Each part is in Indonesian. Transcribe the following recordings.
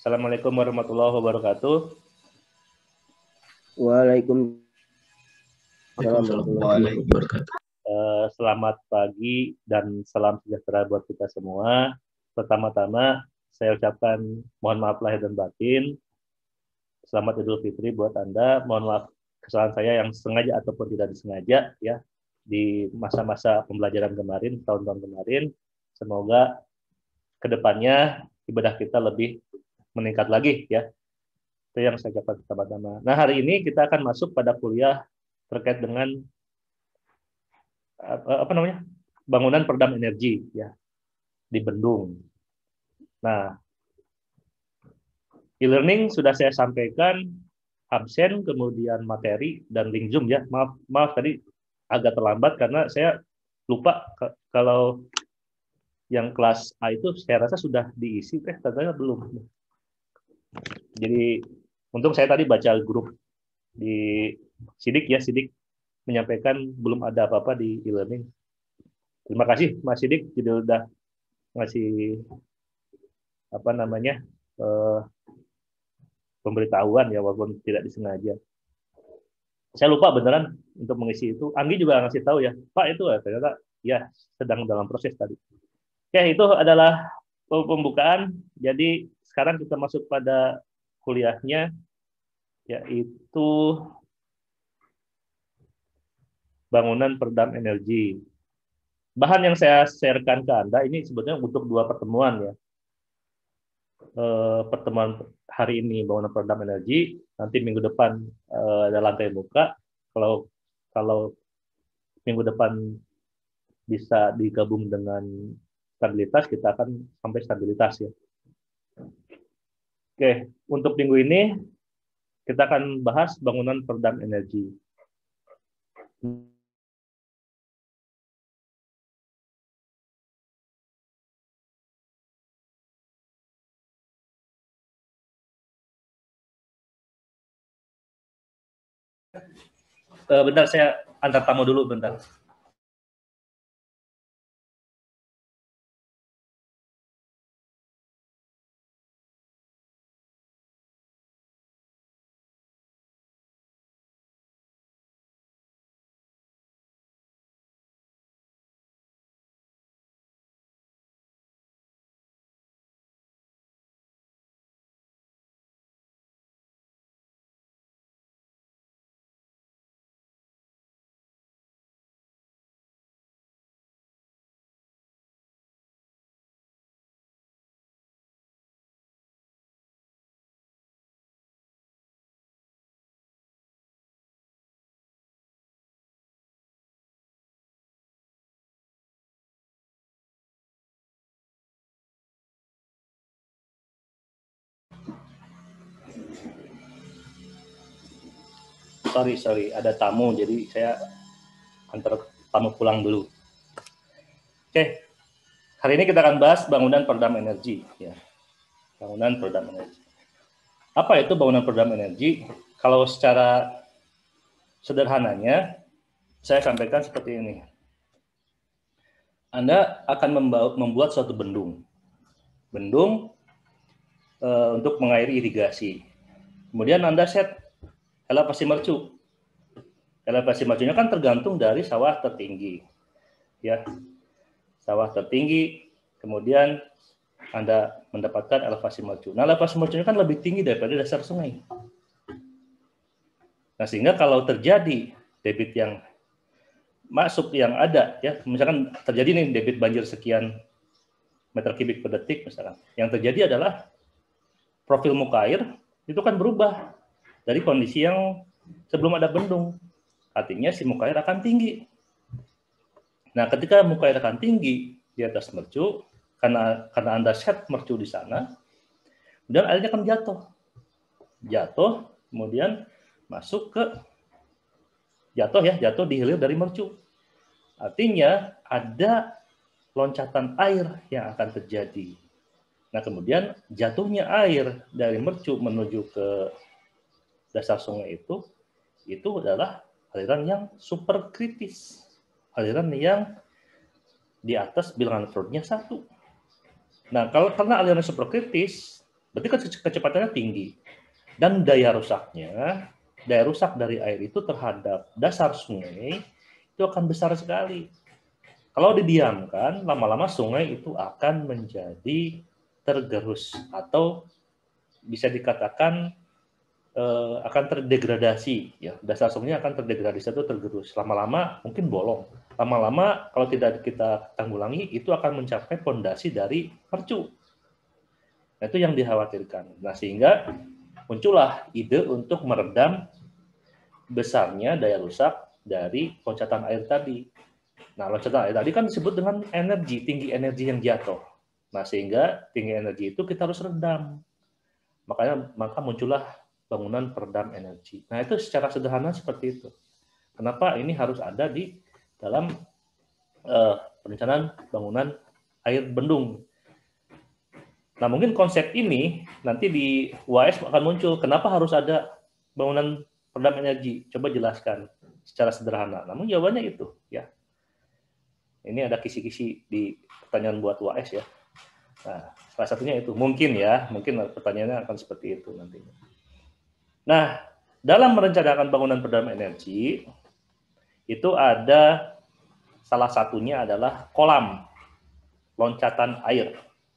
Assalamualaikum warahmatullahi wabarakatuh. Waalaikumsalam warahmatullahi wabarakatuh. Selamat pagi dan salam sejahtera buat kita semua. Pertama-tama saya ucapkan mohon maaf lahir dan batin. Selamat Idul Fitri buat Anda. Mohon maaf kesalahan saya yang sengaja ataupun tidak disengaja ya di masa-masa pembelajaran kemarin, tahun-tahun kemarin. Semoga kedepannya ibadah kita lebih meningkat lagi ya. Itu yang saya ucapkan pertama-tama. Nah, hari ini kita akan masuk pada kuliah terkait dengan bangunan peredam energi ya di bendung. Nah, e-learning sudah saya sampaikan absen, kemudian materi dan link Zoom ya. Maaf tadi agak terlambat karena saya lupa kalau yang kelas A itu saya rasa sudah diisi, ternyata belum. Jadi untung saya tadi baca grup di Sidik menyampaikan belum ada apa-apa di e-learning. Terima kasih Mas Sidik, jadi udah ngasih pemberitahuan ya walaupun tidak disengaja. Saya lupa beneran untuk mengisi itu. Anggi juga ngasih tahu ya, Pak itu ternyata ya sedang dalam proses tadi. Oke, itu adalah pembukaan. Jadi sekarang kita masuk pada kuliahnya, yaitu bangunan peredam energi. Bahan yang saya sharekan ke Anda ini sebetulnya untuk 2 pertemuan ya. Pertemuan hari ini bangunan peredam energi, nanti minggu depan ada lantai muka. Kalau minggu depan bisa digabung dengan stabilitas, kita akan sampai stabilitas ya. Oke, untuk minggu ini kita akan bahas bangunan peredam energi. Bentar, saya antar tamu dulu bentar. Sorry, ada tamu, jadi saya antar tamu pulang dulu. Oke, hari ini kita akan bahas bangunan peredam energi. Ya. Bangunan peredam energi. Apa itu bangunan peredam energi? Kalau secara sederhananya, saya sampaikan seperti ini. Anda akan membuat suatu bendung. Bendung untuk mengairi irigasi. Kemudian Anda set elevasi mercu. Elevasi mercunya kan tergantung dari sawah tertinggi. Ya. Sawah tertinggi, kemudian Anda mendapatkan elevasi mercu. Nah, elevasi mercunya kan lebih tinggi daripada dasar sungai. Nah, sehingga kalau terjadi debit yang masuk yang ada, ya, misalkan terjadi nih debit banjir sekian meter kubik per detik misalkan. Yang terjadi adalah profil muka air itu kan berubah dari kondisi yang sebelum ada bendung. Artinya si muka air akan tinggi. Nah, ketika muka air akan tinggi di atas mercu, karena Anda set mercu di sana, kemudian airnya akan jatuh, kemudian masuk ke jatuh di hilir dari mercu. Artinya ada loncatan air yang akan terjadi. Nah, kemudian jatuhnya air dari mercu menuju ke dasar sungai itu adalah aliran yang super kritis. Aliran yang di atas bilangan Freud-nya 1. Nah, karena aliran super kritis, Berarti kan kecepatannya tinggi. Dan daya rusak dari air itu terhadap dasar sungai itu akan besar sekali. Kalau didiamkan, lama-lama sungai itu akan menjadi tergerus atau bisa dikatakan akan terdegradasi. Ya, dasar sungainya akan terdegradasi atau tergerus. Lama-lama mungkin bolong. Lama-lama kalau tidak kita tanggulangi, itu akan mencapai pondasi dari mercu. Nah, itu yang dikhawatirkan. Nah, sehingga muncullah ide untuk meredam besarnya daya rusak dari loncatan air tadi. Nah, loncatan air tadi kan disebut dengan energi, tinggi energi yang jatuh. Nah, sehingga tinggi energi itu kita harus redam. Maka muncullah bangunan peredam energi. Nah, itu secara sederhana seperti itu. Kenapa ini harus ada di dalam perencanaan bangunan air bendung. Nah, mungkin konsep ini nanti di UAS akan muncul. Kenapa harus ada bangunan peredam energi? Coba jelaskan secara sederhana. Namun jawabannya itu, ya. Ini ada kisi-kisi di pertanyaan buat UAS ya. Nah, salah satunya itu mungkin pertanyaannya akan seperti itu nantinya. Nah, dalam merencanakan bangunan peredam energi itu ada salah satunya adalah kolam loncatan air.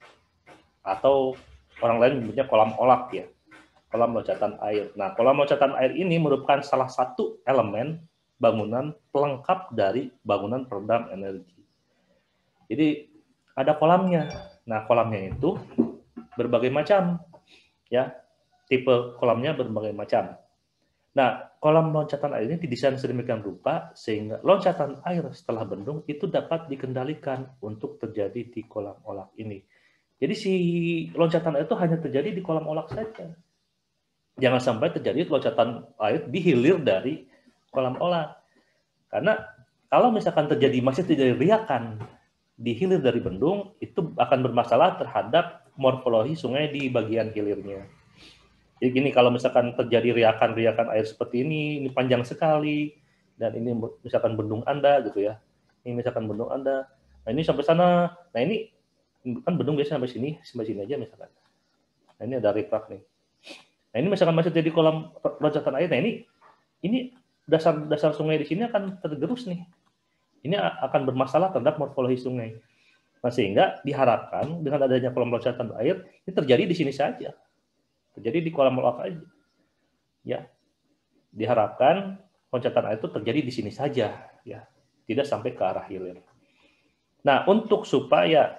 Atau orang lain menyebutnya kolam olak ya, kolam loncatan air. Nah, kolam loncatan air ini merupakan salah satu elemen bangunan pelengkap dari bangunan peredam energi. Jadi ada kolamnya. Nah, kolamnya itu berbagai macam, ya, tipe kolamnya berbagai macam. Nah, kolam loncatan air ini didesain sedemikian rupa sehingga loncatan air setelah bendung itu dapat dikendalikan untuk terjadi di kolam olak ini. Jadi si loncatan air itu hanya terjadi di kolam olak saja. Jangan sampai terjadi loncatan air di hilir dari kolam olak. Karena kalau misalkan masih terjadi riakan di hilir dari bendung, itu akan bermasalah terhadap morfologi sungai di bagian hilirnya. Jadi gini, kalau misalkan terjadi riakan-riakan air seperti ini panjang sekali, dan ini misalkan bendung Anda gitu ya. Ini misalkan bendung Anda. Nah, ini sampai sana. Nah, ini kan bendung biasanya sampai sini aja misalkan. Nah, ini ada riprap nih. Nah, ini misalkan masih jadi kolam loncatan air. Nah, ini dasar sungai di sini akan tergerus nih. Ini akan bermasalah terhadap morfologi sungai. Nah, sehingga diharapkan dengan adanya kolam loncatan air ini terjadi di sini saja. Terjadi di kolam olak aja. Ya. Diharapkan loncatan air itu terjadi di sini saja, ya. Tidak sampai ke arah hilir. Nah, untuk supaya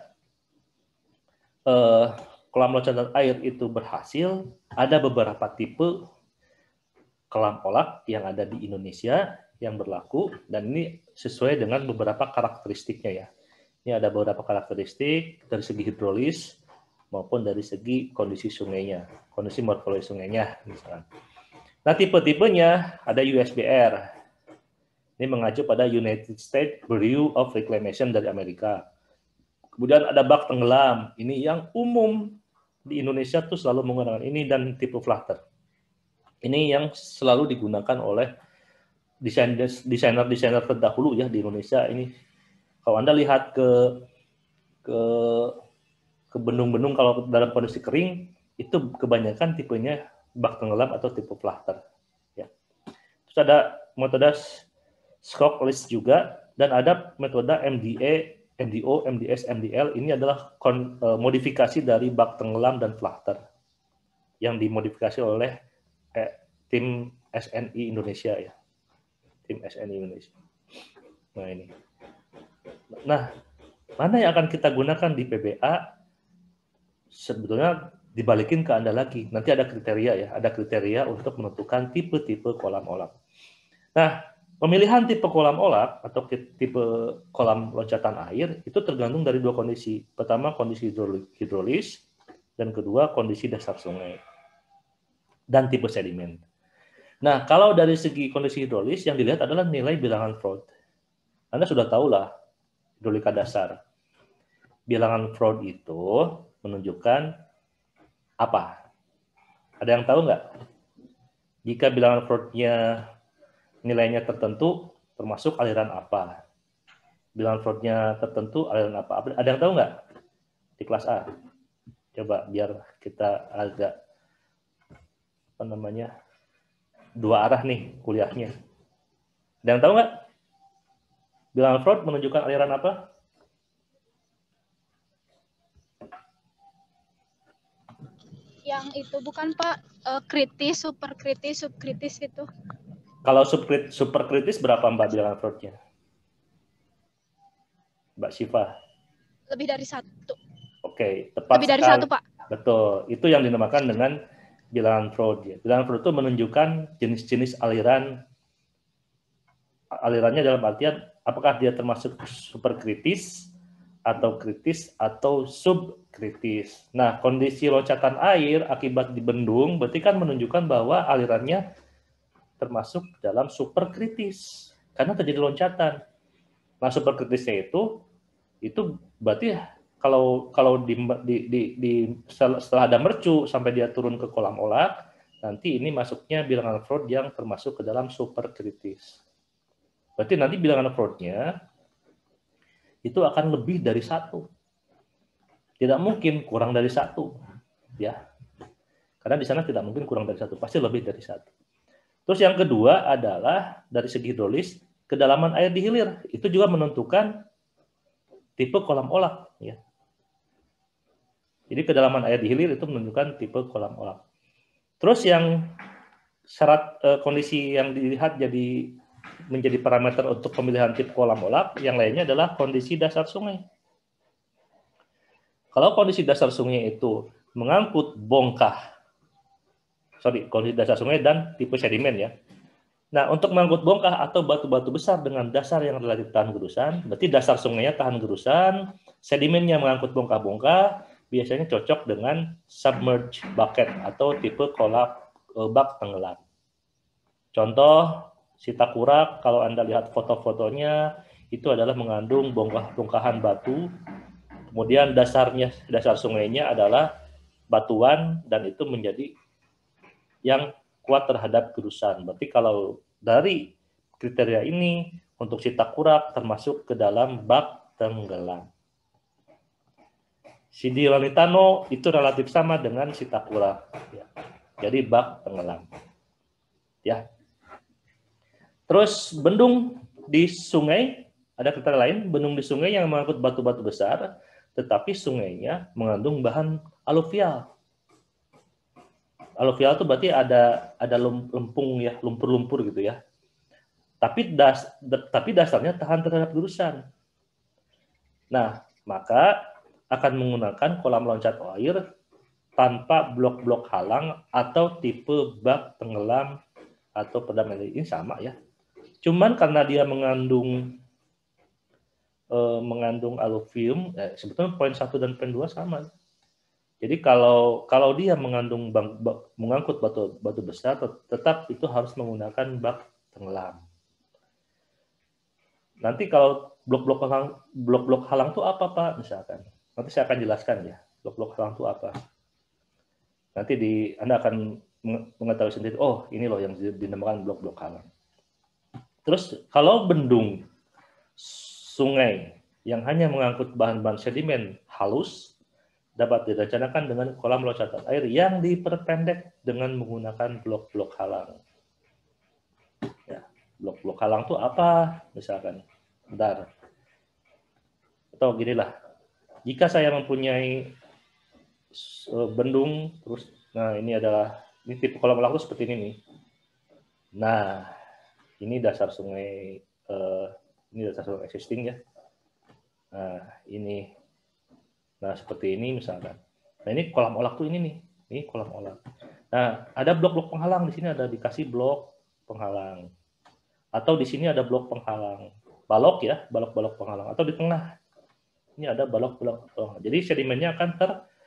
kolam loncatan air itu berhasil, ada beberapa tipe kolam olak yang ada di Indonesia yang berlaku, dan ini sesuai dengan beberapa karakteristiknya ya. Ini ada beberapa karakteristik dari segi hidrolis maupun dari segi kondisi sungainya, kondisi morfologi sungainya misalkan. Nah, tipe-tipenya ada USBR. Ini mengacu pada United States Bureau of Reclamation dari Amerika. Kemudian ada bak tenggelam, ini yang umum di Indonesia tuh selalu menggunakan ini, dan tipe flutter. Ini yang selalu digunakan oleh desainer terdahulu ya di Indonesia ini. Kalau Anda lihat ke bendung-bendung kalau dalam kondisi kering, itu kebanyakan tipenya bak tenggelam atau tipe flutter. Ya. Terus ada metode Skok list juga, dan ada metode MDA, MDO, MDS, MDL. Ini adalah modifikasi dari bak tenggelam dan flutter yang dimodifikasi oleh tim SNI Indonesia ya, tim SNI Indonesia. Nah, ini. Nah, mana yang akan kita gunakan di PBA? Sebetulnya dibalikin ke Anda lagi. Nanti ada kriteria ya, ada kriteria untuk menentukan tipe-tipe kolam olak. Nah, pemilihan tipe kolam olak atau tipe kolam loncatan air itu tergantung dari dua kondisi. Pertama, kondisi hidrolis, dan kedua, kondisi dasar sungai dan tipe sedimen. Nah, kalau dari segi kondisi hidrolis yang dilihat adalah nilai bilangan Froude. Anda sudah tahu lah hidrolika dasar. Bilangan Froude itu menunjukkan apa? Ada yang tahu nggak? Jika bilangan Froude-nya nilainya tertentu, termasuk aliran apa? Bilangan Froude-nya tertentu, aliran apa? Ada yang tahu nggak? Di kelas A. Coba biar kita agak apa namanya dua arah nih kuliahnya. Ada yang tahu nggak? Bilangan Freud menunjukkan aliran apa? Yang itu bukan Pak, kritis, superkritis, subkritis itu. Kalau superkritis berapa Mbak bilangan Freud-nya? Mbak Syifa. Lebih dari 1. Oke, tepat Lebih dari sekali. 1, Pak. Betul, itu yang dinamakan dengan bilangan Freud. Ya. Bilangan Freud itu menunjukkan jenis-jenis alirannya dalam artian apakah dia termasuk superkritis atau kritis atau subkritis. Nah, kondisi loncatan air akibat dibendung berarti kan menunjukkan bahwa alirannya termasuk dalam superkritis karena terjadi loncatan. Nah, superkritisnya itu berarti kalau setelah ada mercu sampai dia turun ke kolam olah, nanti ini masuknya bilangan Freud yang termasuk ke dalam superkritis. Berarti nanti bilangan Freud-nya itu akan lebih dari 1. Tidak mungkin kurang dari 1, ya. Karena di sana tidak mungkin kurang dari 1, pasti lebih dari 1. Terus yang kedua adalah dari segi hidrolis, kedalaman air di hilir itu juga menentukan tipe kolam olah, ya. Jadi kedalaman air di hilir itu menunjukkan tipe kolam olah. Terus yang syarat kondisi yang dilihat menjadi parameter untuk pemilihan tipe kolam olah, yang lainnya adalah kondisi dasar sungai. Kalau kondisi dasar sungai itu mengangkut kondisi dasar sungai dan tipe sedimen ya. Nah, untuk mengangkut bongkah atau batu-batu besar dengan dasar yang relatif tahan gerusan, berarti dasar sungainya tahan gerusan, sedimennya mengangkut bongkah-bongkah, biasanya cocok dengan submerged bucket atau tipe bak tenggelam. Contoh, Sitakurak, kalau Anda lihat foto-fotonya, itu adalah mengandung bongkahan batu, kemudian dasar sungainya adalah batuan, dan itu menjadi yang kuat terhadap gerusan. Berarti kalau dari kriteria ini untuk Sitakurak termasuk ke dalam bak tenggelam. Sidi Lanitano itu relatif sama dengan Sitakurak. Ya. Jadi bak tenggelam. Ya. Terus bendung di sungai, ada kriteria lain, bendung di sungai yang mengangkut batu-batu besar, tetapi sungainya mengandung bahan aluvial. Aluvial itu berarti ada lempung ya, lumpur-lumpur gitu ya. Tapi dasarnya tahan terhadap gerusan. Nah, maka akan menggunakan kolam loncat air tanpa blok-blok halang atau tipe bak tenggelam atau peredam ini sama ya. Cuman karena dia mengandung aluvium, sebetulnya poin 1 dan poin 2 sama. Jadi kalau dia mengangkut batu besar, tetap itu harus menggunakan bak tenggelam. Nanti kalau blok-blok halang itu apa Pak? Misalkan, nanti saya akan jelaskan ya blok-blok halang itu apa. Nanti Anda akan mengetahui sendiri. Oh, ini loh yang dinamakan blok-blok halang. Terus kalau bendung sungai yang hanya mengangkut bahan-bahan sedimen halus dapat direncanakan dengan kolam loncatan air yang diperpendek dengan menggunakan blok-blok halang. Ya, blok-blok halang itu apa? Misalkan, bentar. Atau ginilah, jika saya mempunyai bendung, terus, nah ini tipe kolam olah seperti ini nih. Nah, ini dasar sungai, ini dasar sungai existing ya. Nah, ini. Nah, seperti ini misalkan. Nah, ini kolam olah tuh ini nih. Ini kolam olah. Nah, ada blok-blok penghalang. Di sini ada dikasih blok penghalang. Atau di sini ada blok penghalang. Balok ya, balok-balok penghalang. Atau di tengah. Ini ada balok-balok penghalang. Jadi sedimennya akan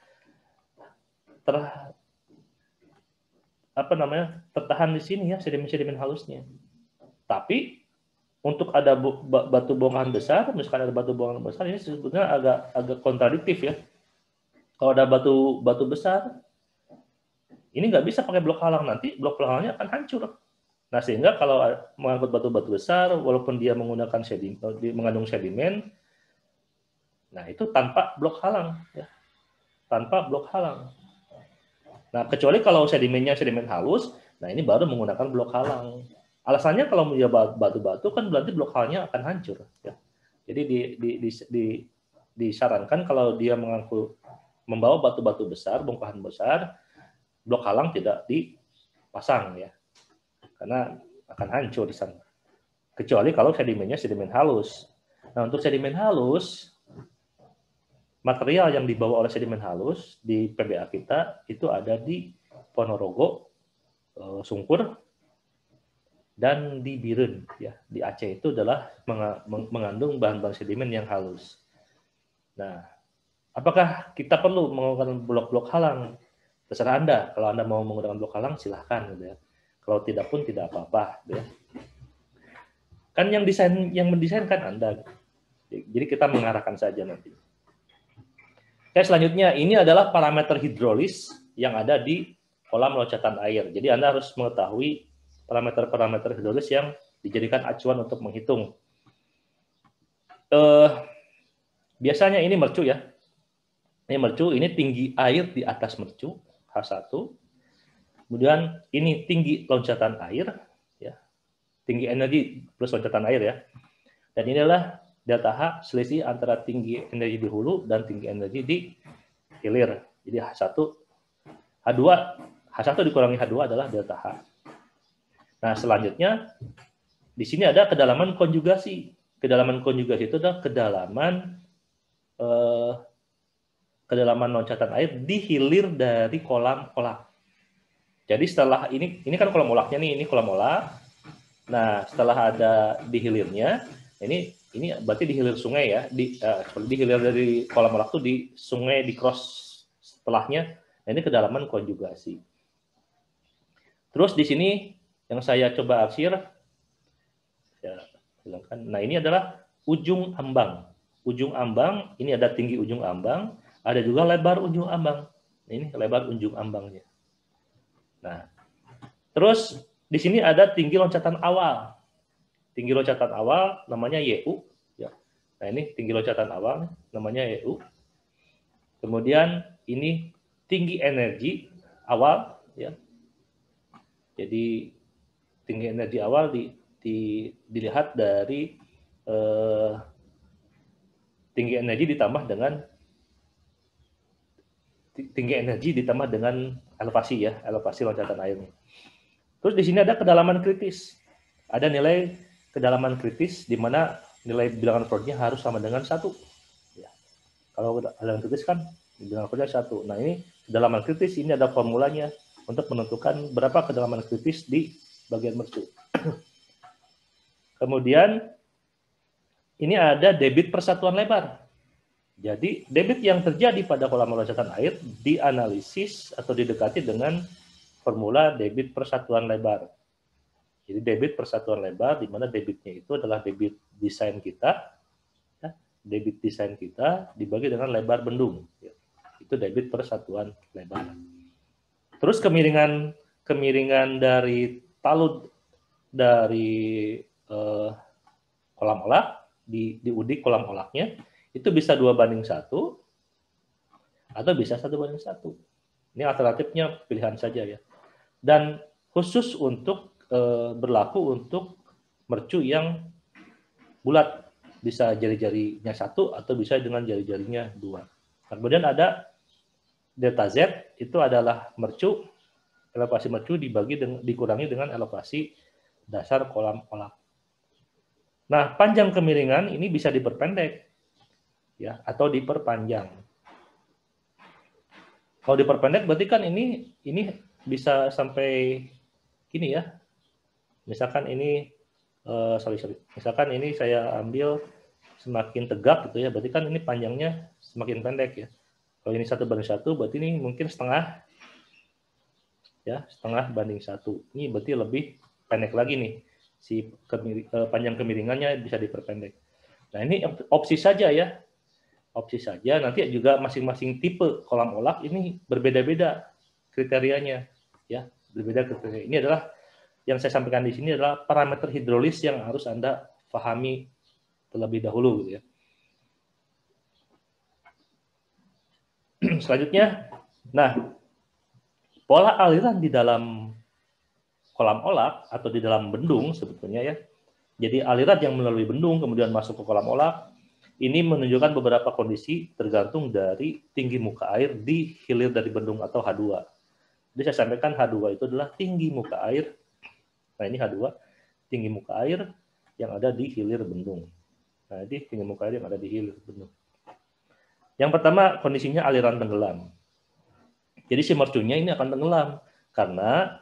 tertahan di sini ya, sedimen-sedimen halusnya. Tapi untuk ada batu bongkahan besar, misalkan ada batu bongkahan besar, ini sebetulnya agak kontradiktif ya. Kalau ada batu besar, ini nggak bisa pakai blok halang, nanti blok halangnya akan hancur. Nah, sehingga kalau mengangkut batu-batu besar, walaupun dia menggunakan mengandung sedimen, nah itu tanpa blok halang. Ya. tanpa blok halang. Nah, kecuali kalau sedimennya sedimen halus, nah ini baru menggunakan blok halang. Alasannya kalau dia batu-batu kan berarti blok halangnya akan hancur. Ya. Jadi disarankan kalau dia membawa batu-batu besar, bongkahan besar, blok halang tidak dipasang ya, karena akan hancur di sana. Kecuali kalau sedimennya sedimen halus. Nah, untuk sedimen halus, material yang dibawa oleh sedimen halus di PBA kita itu ada di Ponorogo, Sungkur, dan di Biren. Ya, di Aceh itu adalah mengandung bahan-bahan sedimen yang halus. Nah, apakah kita perlu menggunakan blok-blok halang? Terserah Anda. Kalau Anda mau menggunakan blok halang, silahkan. Gitu ya. Kalau tidak pun tidak apa-apa. Gitu ya. Kan yang mendesain kan Anda. Jadi kita mengarahkan saja nanti. Oke, selanjutnya ini adalah parameter hidrolis yang ada di kolam loncatan air. Jadi Anda harus mengetahui parameter-parameter hidrolis yang dijadikan acuan untuk menghitung. Biasanya ini mercu ya. Ini mercu, ini tinggi air di atas mercu, H1. Kemudian ini tinggi loncatan air, ya. Tinggi energi plus loncatan air ya. Dan ini adalah delta H, selisih antara tinggi energi di hulu dan tinggi energi di hilir. Jadi H1 dikurangi H2 adalah delta H. Nah, selanjutnya di sini ada kedalaman konjugasi. Kedalaman konjugasi itu adalah kedalaman loncatan air di hilir dari kolam olak. Jadi setelah ini kan kolam olaknya nih, ini kolam olak. Nah, setelah ada di hilirnya, ini berarti di hilir sungai ya, di hilir dari kolam olak tuh di sungai, di cross setelahnya. Nah, ini kedalaman konjugasi. Terus di sini yang saya coba arsir, ya, silakan. Nah, ini adalah ujung ambang. Ujung ambang, ini ada tinggi ujung ambang, ada juga lebar ujung ambang. Ini lebar ujung ambangnya. Nah, terus di sini ada tinggi loncatan awal. Tinggi loncatan awal namanya YU. Ya. Nah, ini tinggi loncatan awal namanya YU. Kemudian ini tinggi energi awal. Ya. Jadi tinggi energi awal dilihat dari tinggi energi ditambah dengan elevasi ya, elevasi loncatan airnya. Terus di sini ada kedalaman kritis. Ada nilai kedalaman kritis di mana nilai bilangan Freudnya harus sama dengan 1. Ya. Kalau kedalaman kritis kan bilangan Freudnya 1. Nah, ini kedalaman kritis, ini ada formulanya untuk menentukan berapa kedalaman kritis di bagian mercu. Kemudian ini ada debit persatuan lebar. Jadi debit yang terjadi pada kolam loncatan air dianalisis atau didekati dengan formula debit persatuan lebar. Jadi debit persatuan lebar, di mana debitnya itu adalah debit desain kita, ya, debit desain kita dibagi dengan lebar bendung. Ya. Itu debit persatuan lebar. Terus kemiringan dari talut dari kolam olak di udik kolam olaknya itu bisa 2:1 atau bisa 1:1. Ini alternatifnya pilihan saja ya. Dan khusus untuk berlaku untuk mercu yang bulat, bisa jari-jarinya 1 atau bisa dengan jari-jarinya 2. Kemudian ada delta Z, itu adalah mercu, elevasi mercu dikurangi dengan elevasi dasar kolam olak. Nah, panjang kemiringan ini bisa diperpendek ya atau diperpanjang. Kalau diperpendek berarti kan ini bisa sampai gini ya. Misalkan ini misalkan ini saya ambil semakin tegak gitu ya, berarti kan ini panjangnya semakin pendek ya. Kalau ini 1:1 berarti ini mungkin setengah 1:1. Ini berarti lebih pendek lagi nih. Si panjang kemiringannya bisa diperpendek. Nah, ini opsi saja ya. Opsi saja, nanti juga masing-masing tipe kolam olak ini berbeda-beda kriterianya ya, berbeda kriteria. Ini adalah yang saya sampaikan di sini adalah parameter hidrolis yang harus Anda pahami terlebih dahulu gitu ya. Selanjutnya, nah, pola aliran di dalam kolam olak atau di dalam bendung sebetulnya ya. Jadi aliran yang melalui bendung kemudian masuk ke kolam olak ini menunjukkan beberapa kondisi tergantung dari tinggi muka air di hilir dari bendung atau H2. Jadi saya sampaikan H2 itu adalah tinggi muka air. Nah, ini H2, tinggi muka air yang ada di hilir bendung. Nah, ini tinggi muka air yang ada di hilir bendung. Yang pertama kondisinya aliran tenggelam. Jadi si mercunya ini akan tenggelam karena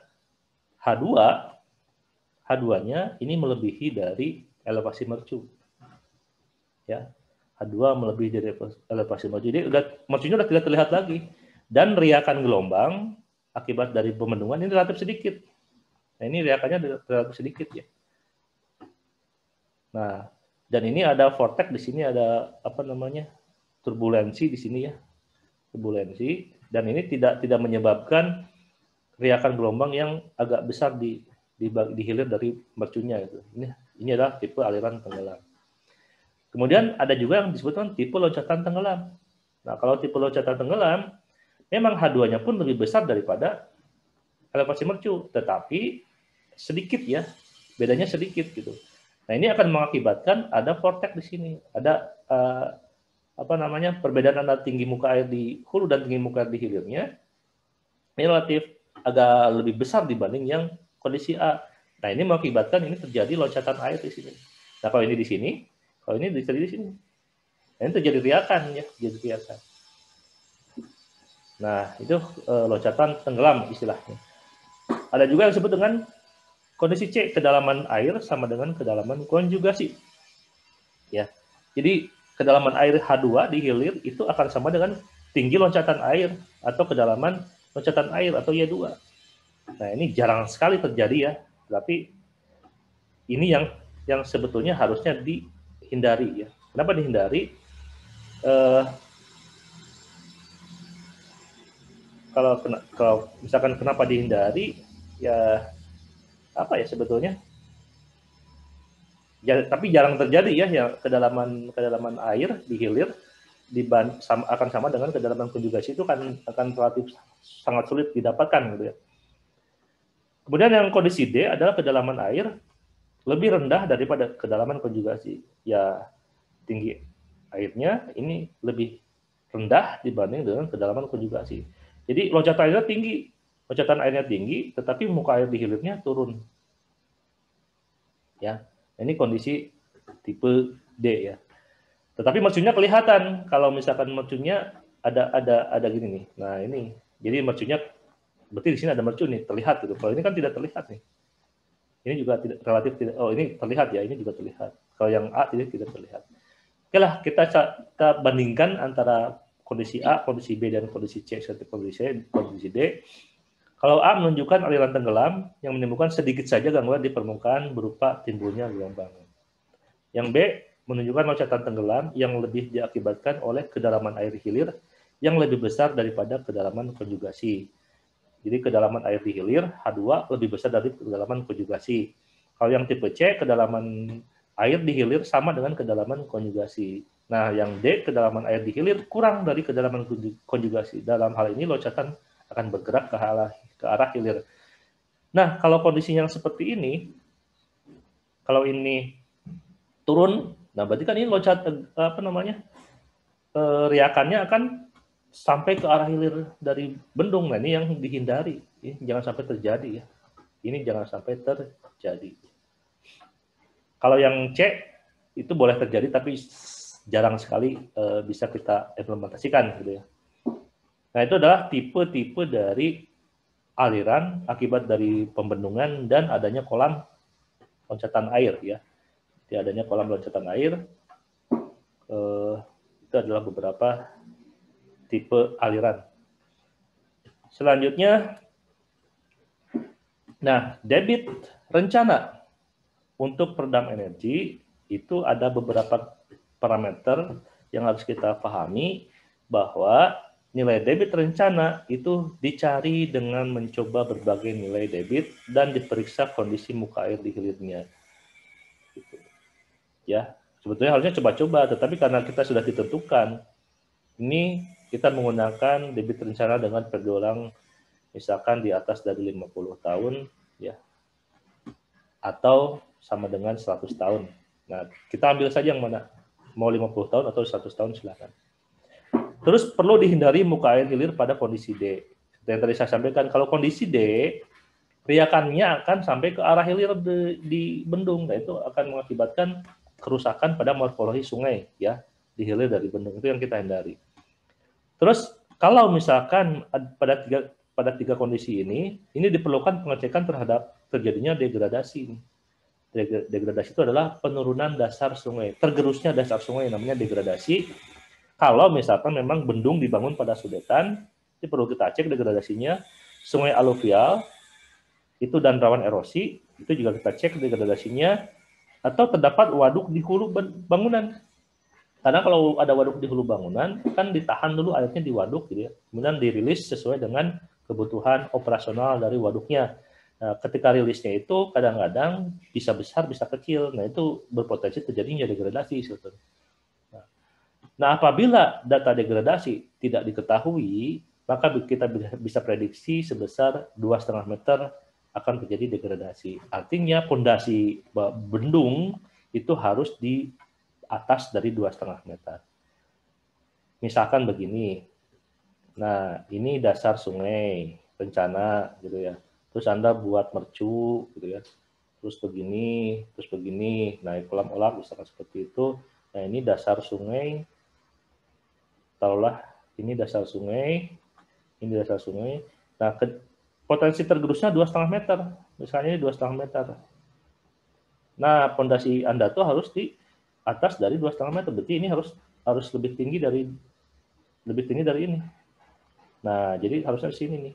H2-nya ini melebihi dari elevasi mercu. Ya, H2 melebihi dari elevasi mercu. Jadi mercunya sudah tidak terlihat lagi. Dan riakan gelombang akibat dari pemendungan ini relatif sedikit. Nah, ini riakannya relatif sedikit ya. Nah, dan ini ada vortex di sini, ada apa namanya? Turbulensi di sini ya. Turbulensi, dan ini tidak menyebabkan riakan gelombang yang agak besar di hilir dari mercunya gitu. Ini adalah tipe aliran tenggelam. Kemudian ada juga yang disebutkan tipe loncatan tenggelam. Nah, kalau tipe loncatan tenggelam memang H2-nya pun lebih besar daripada elevasi mercu, tetapi sedikit ya. Bedanya sedikit gitu. Nah, ini akan mengakibatkan ada vortex di sini, ada perbedaan antara tinggi muka air di hulu dan tinggi muka air di hilirnya ini relatif agak lebih besar dibanding yang kondisi A. Nah, ini mengakibatkan ini terjadi loncatan air di sini. Nah, kalau ini di sini, kalau ini terjadi di sini. Nah, ini terjadi riakan ya, jadi riakan. Nah, itu loncatan tenggelam istilahnya. Ada juga yang disebut dengan kondisi C, kedalaman air sama dengan kedalaman konjugasi. Ya. Jadi kedalaman air H2 di hilir itu akan sama dengan tinggi loncatan air atau kedalaman loncatan air atau Y2. Nah, ini jarang sekali terjadi ya, tapi ini yang sebetulnya harusnya dihindari ya. Kenapa dihindari? Kalau misalkan kenapa dihindari ya apa ya sebetulnya? Ya, tapi jarang terjadi ya kedalaman air di hilir akan sama dengan kedalaman konjugasi itu akan relatif sangat sulit didapatkan gitu ya. Kemudian yang kondisi D adalah kedalaman air lebih rendah daripada kedalaman konjugasi. Ya, tinggi airnya ini lebih rendah dibanding dengan kedalaman konjugasi. Jadi loncatan airnya tinggi, tetapi muka air di hilirnya turun. Ya, ini kondisi tipe D ya. Tetapi mercunya kelihatan. Kalau misalkan mercunya ada gini nih. Nah, ini. Jadi mercunya berarti di sini ada mercu nih, terlihat gitu. Kalau ini kan tidak terlihat nih. Ini juga relatif tidak. Oh, ini terlihat ya, ini juga terlihat. Kalau yang A tidak terlihat. Oke lah, kita bandingkan antara kondisi A, kondisi B dan kondisi C serta kondisi D. Kalau A menunjukkan aliran tenggelam yang menimbulkan sedikit saja gangguan di permukaan berupa timbulnya gelombang. Yang B menunjukkan loncatan tenggelam yang lebih diakibatkan oleh kedalaman air hilir yang lebih besar daripada kedalaman konjugasi. Jadi kedalaman air di hilir H2 lebih besar dari kedalaman konjugasi. Kalau yang tipe C, kedalaman air di hilir sama dengan kedalaman konjugasi. Nah, yang D, kedalaman air di hilir kurang dari kedalaman konjugasi. Dalam hal ini loncatan akan bergerak ke arah hilir. Nah, kalau kondisi yang seperti ini, kalau ini turun, nah berarti kan ini riakannya akan sampai ke arah hilir dari bendung. Nah, ini yang dihindari. Jangan sampai terjadi ya. Ini jangan sampai terjadi. Kalau yang C itu boleh terjadi tapi jarang sekali bisa kita implementasikan gitu ya. Nah, itu adalah tipe-tipe dari aliran akibat dari pembendungan dan adanya kolam loncatan air ya. Jadi adanya kolam loncatan air itu adalah beberapa tipe aliran. Selanjutnya, nah, debit rencana untuk peredam energi itu ada beberapa parameter yang harus kita pahami bahwa nilai debit rencana itu dicari dengan mencoba berbagai nilai debit dan diperiksa kondisi muka air di hilirnya. Gitu. Ya, sebetulnya harusnya coba-coba, tetapi karena kita sudah ditentukan Ini kita menggunakan debit rencana dengan perjualan misalkan di atas dari 50 tahun ya, atau sama dengan 100 tahun. Nah, kita ambil saja yang mana, mau 50 tahun atau 100 tahun silakan. Terus perlu dihindari muka air hilir pada kondisi D. Seperti yang tadi saya sampaikan, kalau kondisi D, riakannya akan sampai ke arah hilir di bendung, nah itu akan mengakibatkan kerusakan pada morfologi sungai ya, di hilir dari bendung, itu yang kita hindari. Terus kalau misalkan pada tiga kondisi ini diperlukan pengecekan terhadap terjadinya degradasi. Degradasi itu adalah penurunan dasar sungai, tergerusnya dasar sungai, namanya degradasi. Kalau misalkan memang bendung dibangun pada sudetan, itu perlu kita cek degradasinya. Sungai aluvial itu dan rawan erosi, itu juga kita cek degradasinya. Atau terdapat waduk di hulu bangunan. Karena kalau ada waduk di hulu bangunan, kan ditahan dulu airnya di waduk, gitu ya. Kemudian dirilis sesuai dengan kebutuhan operasional dari waduknya. Nah, ketika rilisnya itu kadang-kadang bisa besar, bisa kecil. Nah, itu berpotensi terjadinya degradasi sebetulnya. Nah, apabila data degradasi tidak diketahui, maka kita bisa prediksi sebesar 2,5 meter akan terjadi degradasi. Artinya pondasi bendung itu harus di atas dari 2,5 meter. Misalkan begini, nah ini dasar sungai, rencana gitu ya. Terus Anda buat mercu gitu ya. Terus begini, naik kolam olah misalkan seperti itu. Nah ini dasar sungai, taruhlah ini dasar sungai, ini dasar sungai. Nah potensi tergerusnya 2,5 meter, misalnya 2,5 meter. Nah pondasi Anda tuh harus di atas dari 2,5 meter, berarti ini harus lebih tinggi dari ini. Nah, jadi harusnya di sini nih.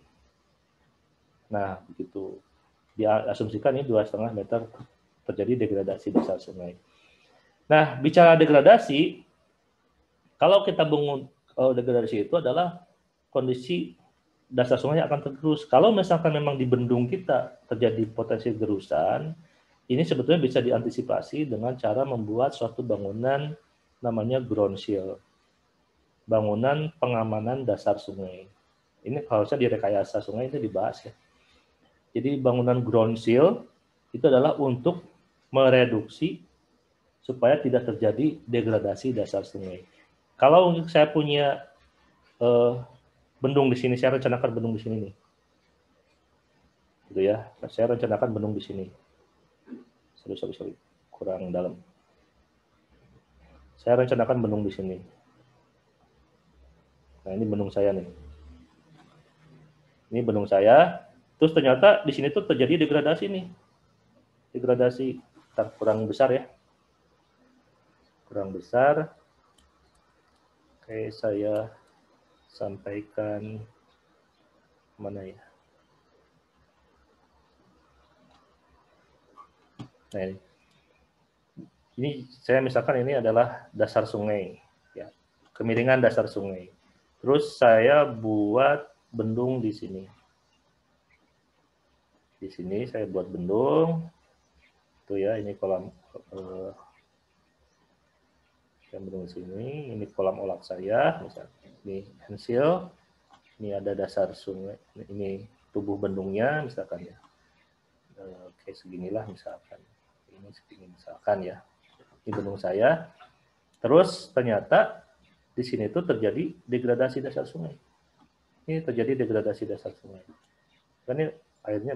Nah, begitu. Diasumsikan ini 2,5 meter terjadi degradasi dasar sungai. Nah, bicara degradasi, kalau kita bangun degradasi itu adalah kondisi dasar sungai akan tergerus. Kalau misalkan memang di bendung kita terjadi potensi gerusan, ini sebetulnya bisa diantisipasi dengan cara membuat suatu bangunan namanya ground shield. Bangunan pengamanan dasar sungai. Ini harusnya di rekayasa sungai itu dibahas ya. Jadi bangunan ground shield itu adalah untuk mereduksi supaya tidak terjadi degradasi dasar sungai. Kalau saya punya bendung di sini, saya rencanakan bendung di sini nih. Gitu ya. Saya rencanakan bendung di sini. Sorry. Kurang dalam. Saya rencanakan bendung di sini. Nah, ini bendung saya nih. Ini bendung saya. Terus ternyata di sini tuh terjadi degradasi nih. Degradasi kurang besar ya. Kurang besar. Oke, saya sampaikan mana ya? Nah, ini saya misalkan ini adalah dasar sungai, ya, kemiringan dasar sungai. Terus saya buat bendung di sini. Di sini saya buat bendung, tuh ya, ini kolam saya bendung sini, ini kolam olah saya, misalnya ini hensil, ini ada dasar sungai, ini tubuh bendungnya misalkan ya. Oke, seginilah misalkan. Ini segini misalkan ya. Ini bendung saya. Terus ternyata di sini tuh terjadi degradasi dasar sungai. Ini terjadi degradasi dasar sungai. Kan ini airnya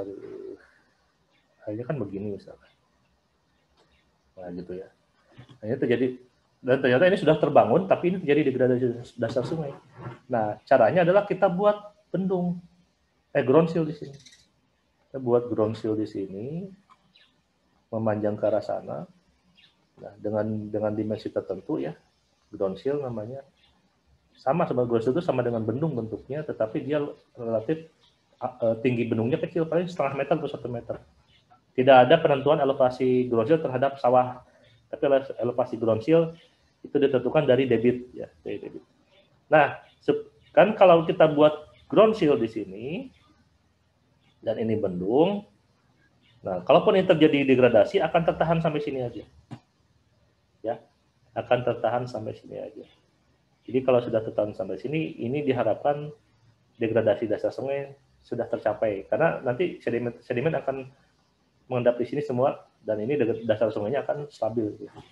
kan begini misalkan. Nah, gitu ya. Nah, ini terjadi, dan ternyata ini sudah terbangun tapi ini terjadi degradasi dasar sungai. Nah, caranya adalah kita buat bendung ground shield di sini. Kita buat ground shield di sini, memanjang ke arah sana. Nah, dengan dimensi tertentu ya, ground shield namanya. Sama ground shield itu sama dengan bendung bentuknya, tetapi dia relatif tinggi bendungnya kecil, paling 0,5 meter atau 1 meter. Tidak ada penentuan elevasi ground shield terhadap sawah, tapi elevasi ground shield itu ditentukan dari debit ya, dari debit. Nah, kan kalau kita buat ground shield di sini dan ini bendung, nah kalaupun ini terjadi degradasi akan tertahan sampai sini aja, ya, akan tertahan sampai sini aja. Jadi Jadi kalau sudah tertahan sampai sini, ini diharapkan degradasi dasar sungai sudah tercapai. Karena nanti sedimen akan mengendap di sini semua, dan ini dasar sungainya akan stabil.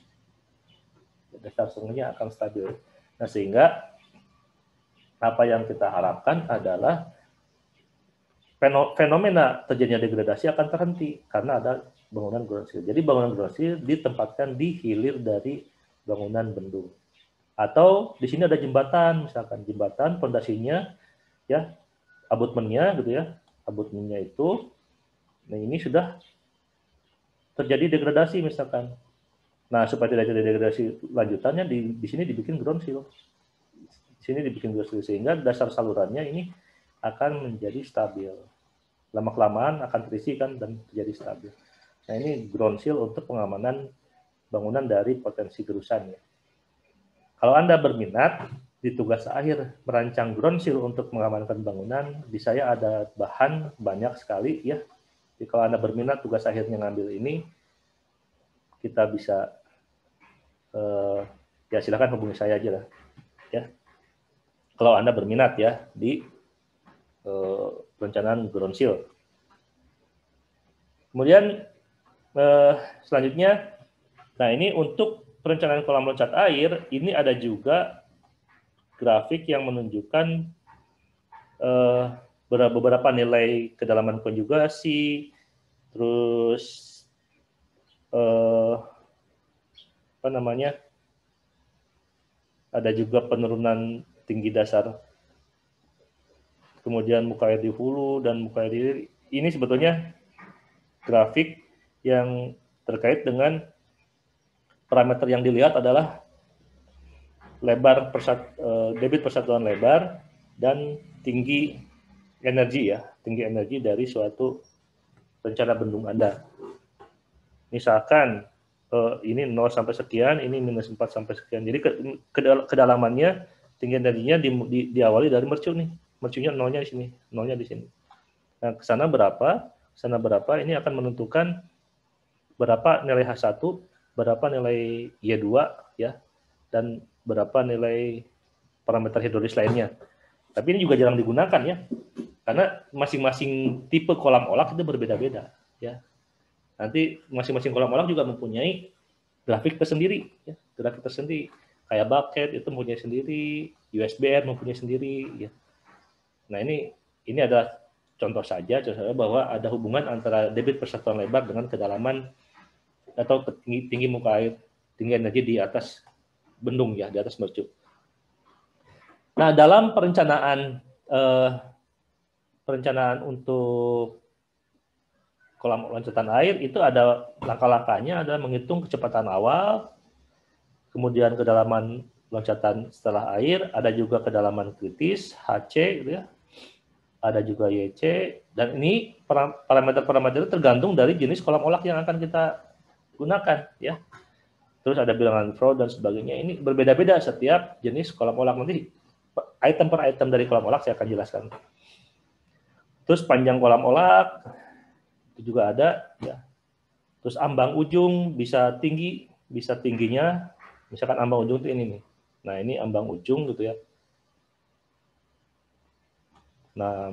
Dasar sungainya akan stabil. Nah, sehingga apa yang kita harapkan adalah fenomena terjadinya degradasi akan terhenti karena ada bangunan ground shield. Jadi bangunan ground shield ditempatkan di hilir dari bangunan bendung. Atau di sini ada jembatan, misalkan jembatan pondasinya ya, abutmennya gitu ya. Abutmennya itu, nah ini sudah terjadi degradasi misalkan. Nah, supaya tidak terjadi degradasi lanjutannya di sini dibikin ground shield. Di sini dibikin ground shield sehingga dasar salurannya ini akan menjadi stabil. Lama-kelamaan akan terisi kan dan menjadi stabil. Nah, ini ground shield untuk pengamanan bangunan dari potensi gerusan ya. Kalau Anda berminat di tugas akhir merancang ground shield untuk mengamankan bangunan, di saya ada bahan banyak sekali ya. Jadi kalau Anda berminat tugas akhirnya ngambil ini, kita bisa ya silakan hubungi saya aja lah ya. Kalau Anda berminat ya di perencanaan ground shield. Kemudian selanjutnya, nah ini untuk perencanaan kolam loncat air, ini ada juga grafik yang menunjukkan beberapa nilai kedalaman konjugasi, terus apa namanya, ada juga penurunan tinggi dasar, kemudian muka air di hulu dan muka air di hilir. Ini sebetulnya grafik yang terkait dengan parameter yang dilihat adalah lebar debit persatuan lebar dan tinggi energi ya, tinggi energi dari suatu rencana bendung Anda. Misalkan ini 0 sampai sekian, ini minus 4 sampai sekian. Jadi kedalamannya, tinggi energinya diawali dari mercu nih. Mercunya nolnya di sini, nolnya di sini. Nah, ke sana berapa? Sana berapa? Ini akan menentukan berapa nilai H1, berapa nilai Y2 ya, dan berapa nilai parameter hidrolis lainnya. Tapi ini juga jarang digunakan ya, karena masing-masing tipe kolam olak itu berbeda-beda ya. Nanti masing-masing kolam olak juga mempunyai grafik tersendiri ya, grafik tersendiri. Kayak bucket itu mempunyai sendiri, USBR mempunyai sendiri ya. Nah, ini adalah contoh saja bahwa ada hubungan antara debit persatuan lebar dengan kedalaman atau tinggi muka air, tinggi energi di atas bendung ya, di atas mercu. Nah, dalam perencanaan untuk kolam loncatan air itu ada langkah-langkahnya, ada menghitung kecepatan awal, kemudian kedalaman loncatan setelah air, ada juga kedalaman kritis HC gitu ya. Ada juga YC, dan ini parameter-parameter tergantung dari jenis kolam olak yang akan kita gunakan ya. Terus ada bilangan fraud dan sebagainya. Ini berbeda-beda setiap jenis kolam olak. Nanti item per item dari kolam olak saya akan jelaskan. Terus panjang kolam olak itu juga ada ya. Terus ambang ujung bisa tinggi, bisa tingginya. Misalkan ambang ujung itu ini nih. Nah, ini ambang ujung gitu ya. Nah,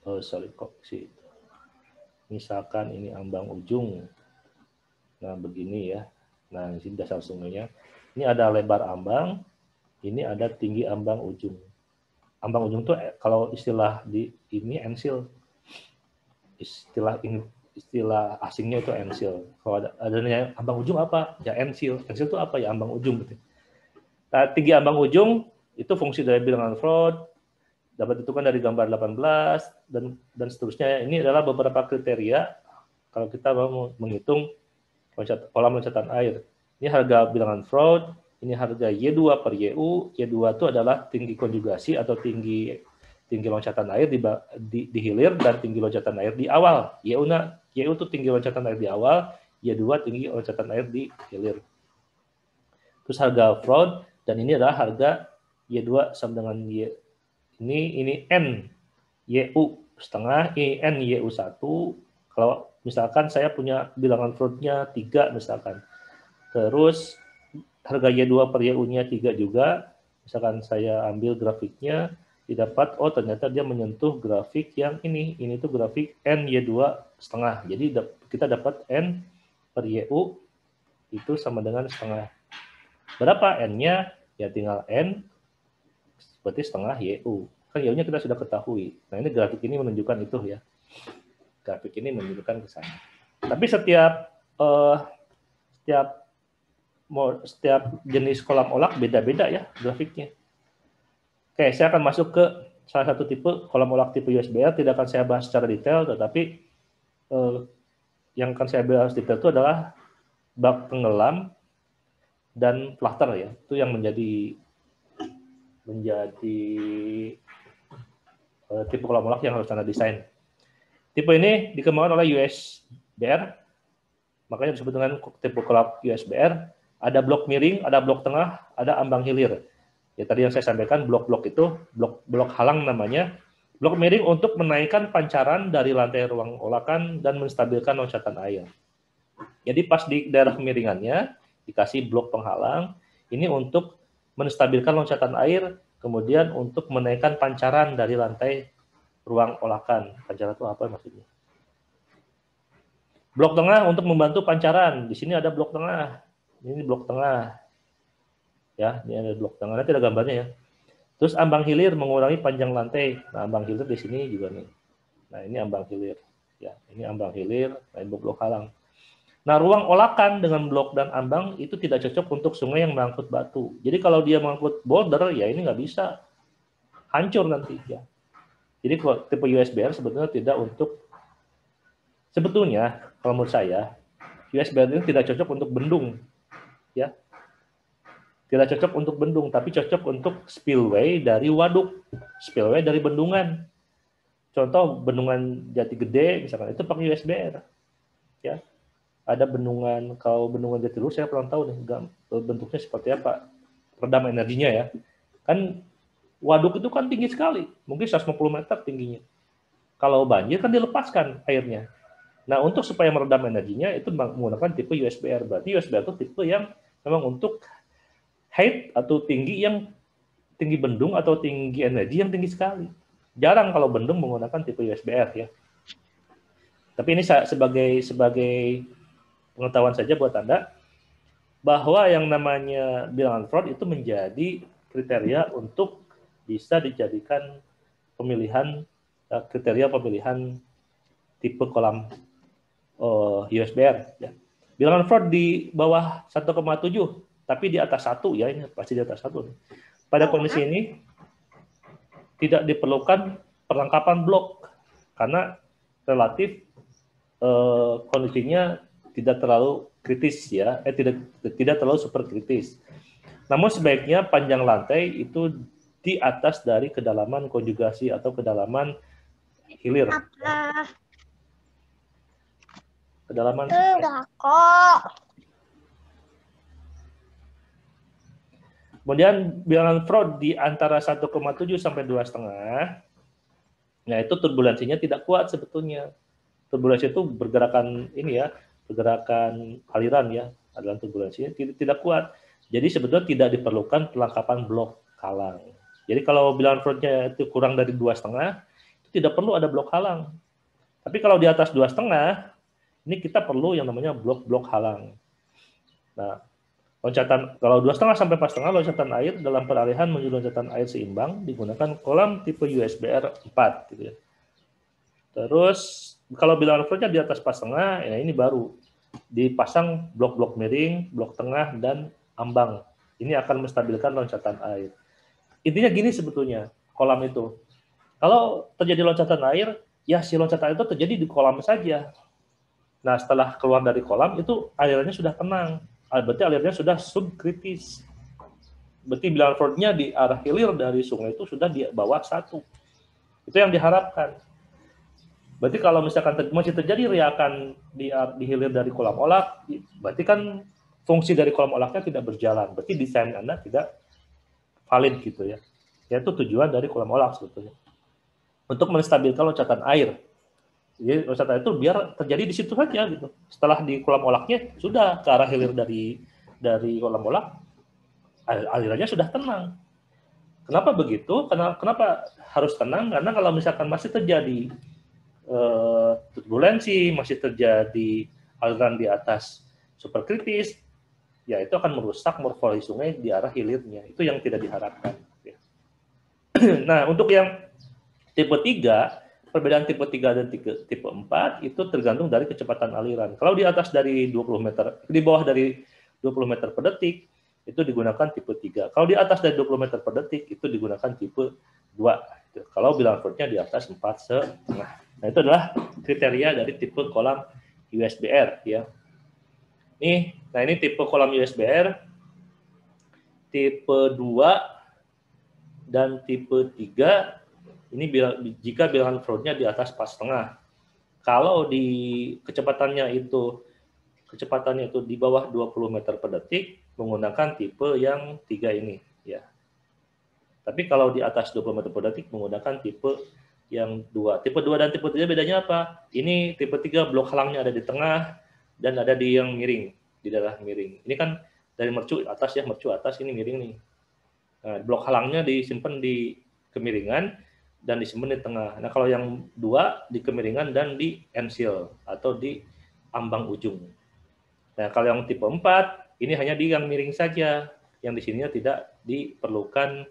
misalkan ini ambang ujung. Nah, begini ya. Nah, di sini dasar sungainya. Ini ada lebar ambang, ini ada tinggi ambang ujung. Ambang ujung tuh kalau istilah di ini ensil. Istilah asingnya itu ensil. Kalau adanya ambang ujung apa? Ya ensil. Ensil itu apa ya? Ambang ujung gitu. Nah, tinggi ambang ujung itu fungsi dari bilangan Freud, dapat ditentukan dari gambar 18 dan seterusnya. Ini adalah beberapa kriteria kalau kita mau menghitung kolam loncatan air. Ini harga bilangan Freud, ini harga Y2 per YU. Y2 itu adalah tinggi konjugasi atau tinggi loncatan air di hilir dan tinggi loncatan air di awal. YU itu tinggi loncatan air di awal, Y2 tinggi loncatan air di hilir. Terus harga Freud, dan ini adalah harga Y2 sama dengan Y. Ini N YU setengah, ini N YU1. Kalau misalkan saya punya bilangan Freud-nya 3 misalkan. Terus harga Y2 per YU-nya 3 juga. misalkan saya ambil grafiknya, didapat, oh ternyata dia menyentuh grafik yang ini tuh grafik N-Y2,5. Jadi kita dapat N per YU itu sama dengan setengah. Berapa N-nya? Ya tinggal N, berarti setengah YU. Kan Y-nya kita sudah ketahui. Nah ini grafik ini menunjukkan itu ya. Grafik ini menunjukkan ke sana. Tapi setiap jenis kolam olak beda-beda ya grafiknya. Oke, saya akan masuk ke salah satu tipe kolam olak tipe USBR. Tidak akan saya bahas secara detail, tetapi yang akan saya bahas detail itu adalah bak tenggelam dan flutter ya. Itu yang menjadi tipe kolam olak yang harus Anda desain. Tipe ini dikembangkan oleh USBR, makanya disebut dengan tipe kolam USBR. Ada blok miring, ada blok tengah, ada ambang hilir. Ya tadi yang saya sampaikan blok-blok itu, blok halang namanya. Blok miring untuk menaikkan pancaran dari lantai ruang olakan dan menstabilkan loncatan air. Jadi pas di daerah kemiringannya dikasih blok penghalang, ini untuk menstabilkan loncatan air, kemudian untuk menaikkan pancaran dari lantai ruang olakan. Pancaran itu apa maksudnya? Blok tengah untuk membantu pancaran. Di sini ada blok tengah. Ini blok tengah. Ya, ini ada blok tengah. Nanti ada gambarnya ya. Terus ambang hilir mengurangi panjang lantai. Nah, ambang hilir di sini juga nih. Nah, ini ambang hilir. Ya, ini ambang hilir, nah, ini blok halang. Nah, ruang olakan dengan blok dan ambang itu tidak cocok untuk sungai yang mengangkut batu. Jadi kalau dia mengangkut boulder, ya ini nggak bisa. Hancur nanti ya. Jadi kalau tipe USBR sebetulnya tidak untuk, sebetulnya kalau menurut saya, USBR ini tidak cocok untuk bendung. Ya, tidak cocok untuk bendung, tapi cocok untuk spillway dari waduk, spillway dari bendungan. Contoh bendungan Jati Gede, misalkan itu pakai USBR. Ya, ada bendungan, kalau bendungan Jatiluhur saya kurang tahu nih, bentuknya seperti apa, redam energinya ya. Kan waduk itu kan tinggi sekali, mungkin 150 meter tingginya. Kalau banjir kan dilepaskan airnya. Nah untuk supaya meredam energinya itu menggunakan tipe USBR. Berarti USBR itu tipe yang memang untuk height atau tinggi bendung atau tinggi energi yang tinggi sekali. Jarang kalau bendung menggunakan tipe USBR ya. Tapi ini sebagai pengetahuan saja buat Anda bahwa yang namanya bilangan Froude itu menjadi kriteria untuk bisa dijadikan kriteria pemilihan tipe kolam USBR. Ya. Bilangan Froude di bawah 1,7, tapi di atas 1 ya, ini pasti di atas 1. Pada kondisi ini tidak diperlukan perlengkapan blok karena relatif kondisinya tidak terlalu kritis ya, tidak terlalu super kritis. Namun sebaiknya panjang lantai itu di atas dari kedalaman konjugasi atau kedalaman hilir. Kedalaman. Enggak kok. Kemudian bilangan Froude di antara 1,7 sampai 2,5. Nah, itu turbulensinya tidak kuat sebetulnya. Turbulensi itu bergerakan aliran ya, aliran turbulensinya tidak kuat. Jadi sebetulnya tidak diperlukan perlengkapan blok halang. Jadi kalau bilangan Froude-nya itu kurang dari 2,5, itu tidak perlu ada blok halang. Tapi kalau di atas 2,5, ini kita perlu yang namanya blok halang. Nah, loncatan kalau 2,5 sampai 4,5 loncatan air dalam peralihan menuju loncatan air seimbang digunakan kolam tipe USBR 4 gitu ya. Terus kalau bilangan Froude-nya di atas 4,5, ya ini baru dipasang blok-blok miring, blok tengah dan ambang. Ini akan menstabilkan loncatan air. Intinya gini sebetulnya kolam itu. Kalau terjadi loncatan air, ya si loncatan air itu terjadi di kolam saja. Nah, setelah keluar dari kolam itu alirannya sudah tenang. Berarti alirnya sudah subkritis. Berarti bilangan Froude-nya di arah hilir dari sungai itu sudah di bawah 1. Itu yang diharapkan. Berarti kalau misalkan masih terjadi riakan di hilir dari kolam olak, berarti kan fungsi dari kolam olaknya tidak berjalan. Berarti desain Anda tidak valid gitu ya. Itu tujuan dari kolam olak sebetulnya. Untuk menstabilkan loncatan air. Jadi loncatan air itu biar terjadi di situ saja gitu. Setelah di kolam olaknya sudah ke arah hilir dari kolam olak, alirannya sudah tenang. Kenapa begitu? Kenapa harus tenang? Karena kalau misalkan masih terjadi turbulensi, masih terjadi aliran di atas superkritis, ya itu akan merusak morfologi sungai di arah hilirnya. Itu yang tidak diharapkan. Nah, untuk yang tipe 3, perbedaan tipe 3 dan tipe 4 itu tergantung dari kecepatan aliran. Kalau di atas dari 20 meter, di bawah dari 20 meter per detik, itu digunakan tipe 3. Kalau di atas dari 20 meter per detik, itu digunakan tipe 2. Kalau bilangan Froude-nya di atas 4,5. Nah, itu adalah kriteria dari tipe kolam USBR. Ya. Nah ini tipe kolam USBR, tipe 2 dan tipe 3, ini jika bilangan Froude-nya di atas 4,5. Kalau di kecepatannya itu di bawah 20 meter per detik, menggunakan tipe yang 3 ini. Ya. Tapi kalau di atas 20 meter per detik, menggunakan tipe yang 2. Tipe 2 dan tipe 3 bedanya apa? Ini tipe 3 blok halangnya ada di tengah, dan ada di yang miring, di daerah miring. Ini kan dari mercu atas ya, mercu atas, ini miring nih. Nah, blok halangnya disimpan di kemiringan, dan disimpan di tengah. Nah, kalau yang 2 di kemiringan dan di ensil, atau di ambang ujung. Nah, kalau yang tipe 4, ini hanya di yang miring saja, yang di sininya tidak diperlukan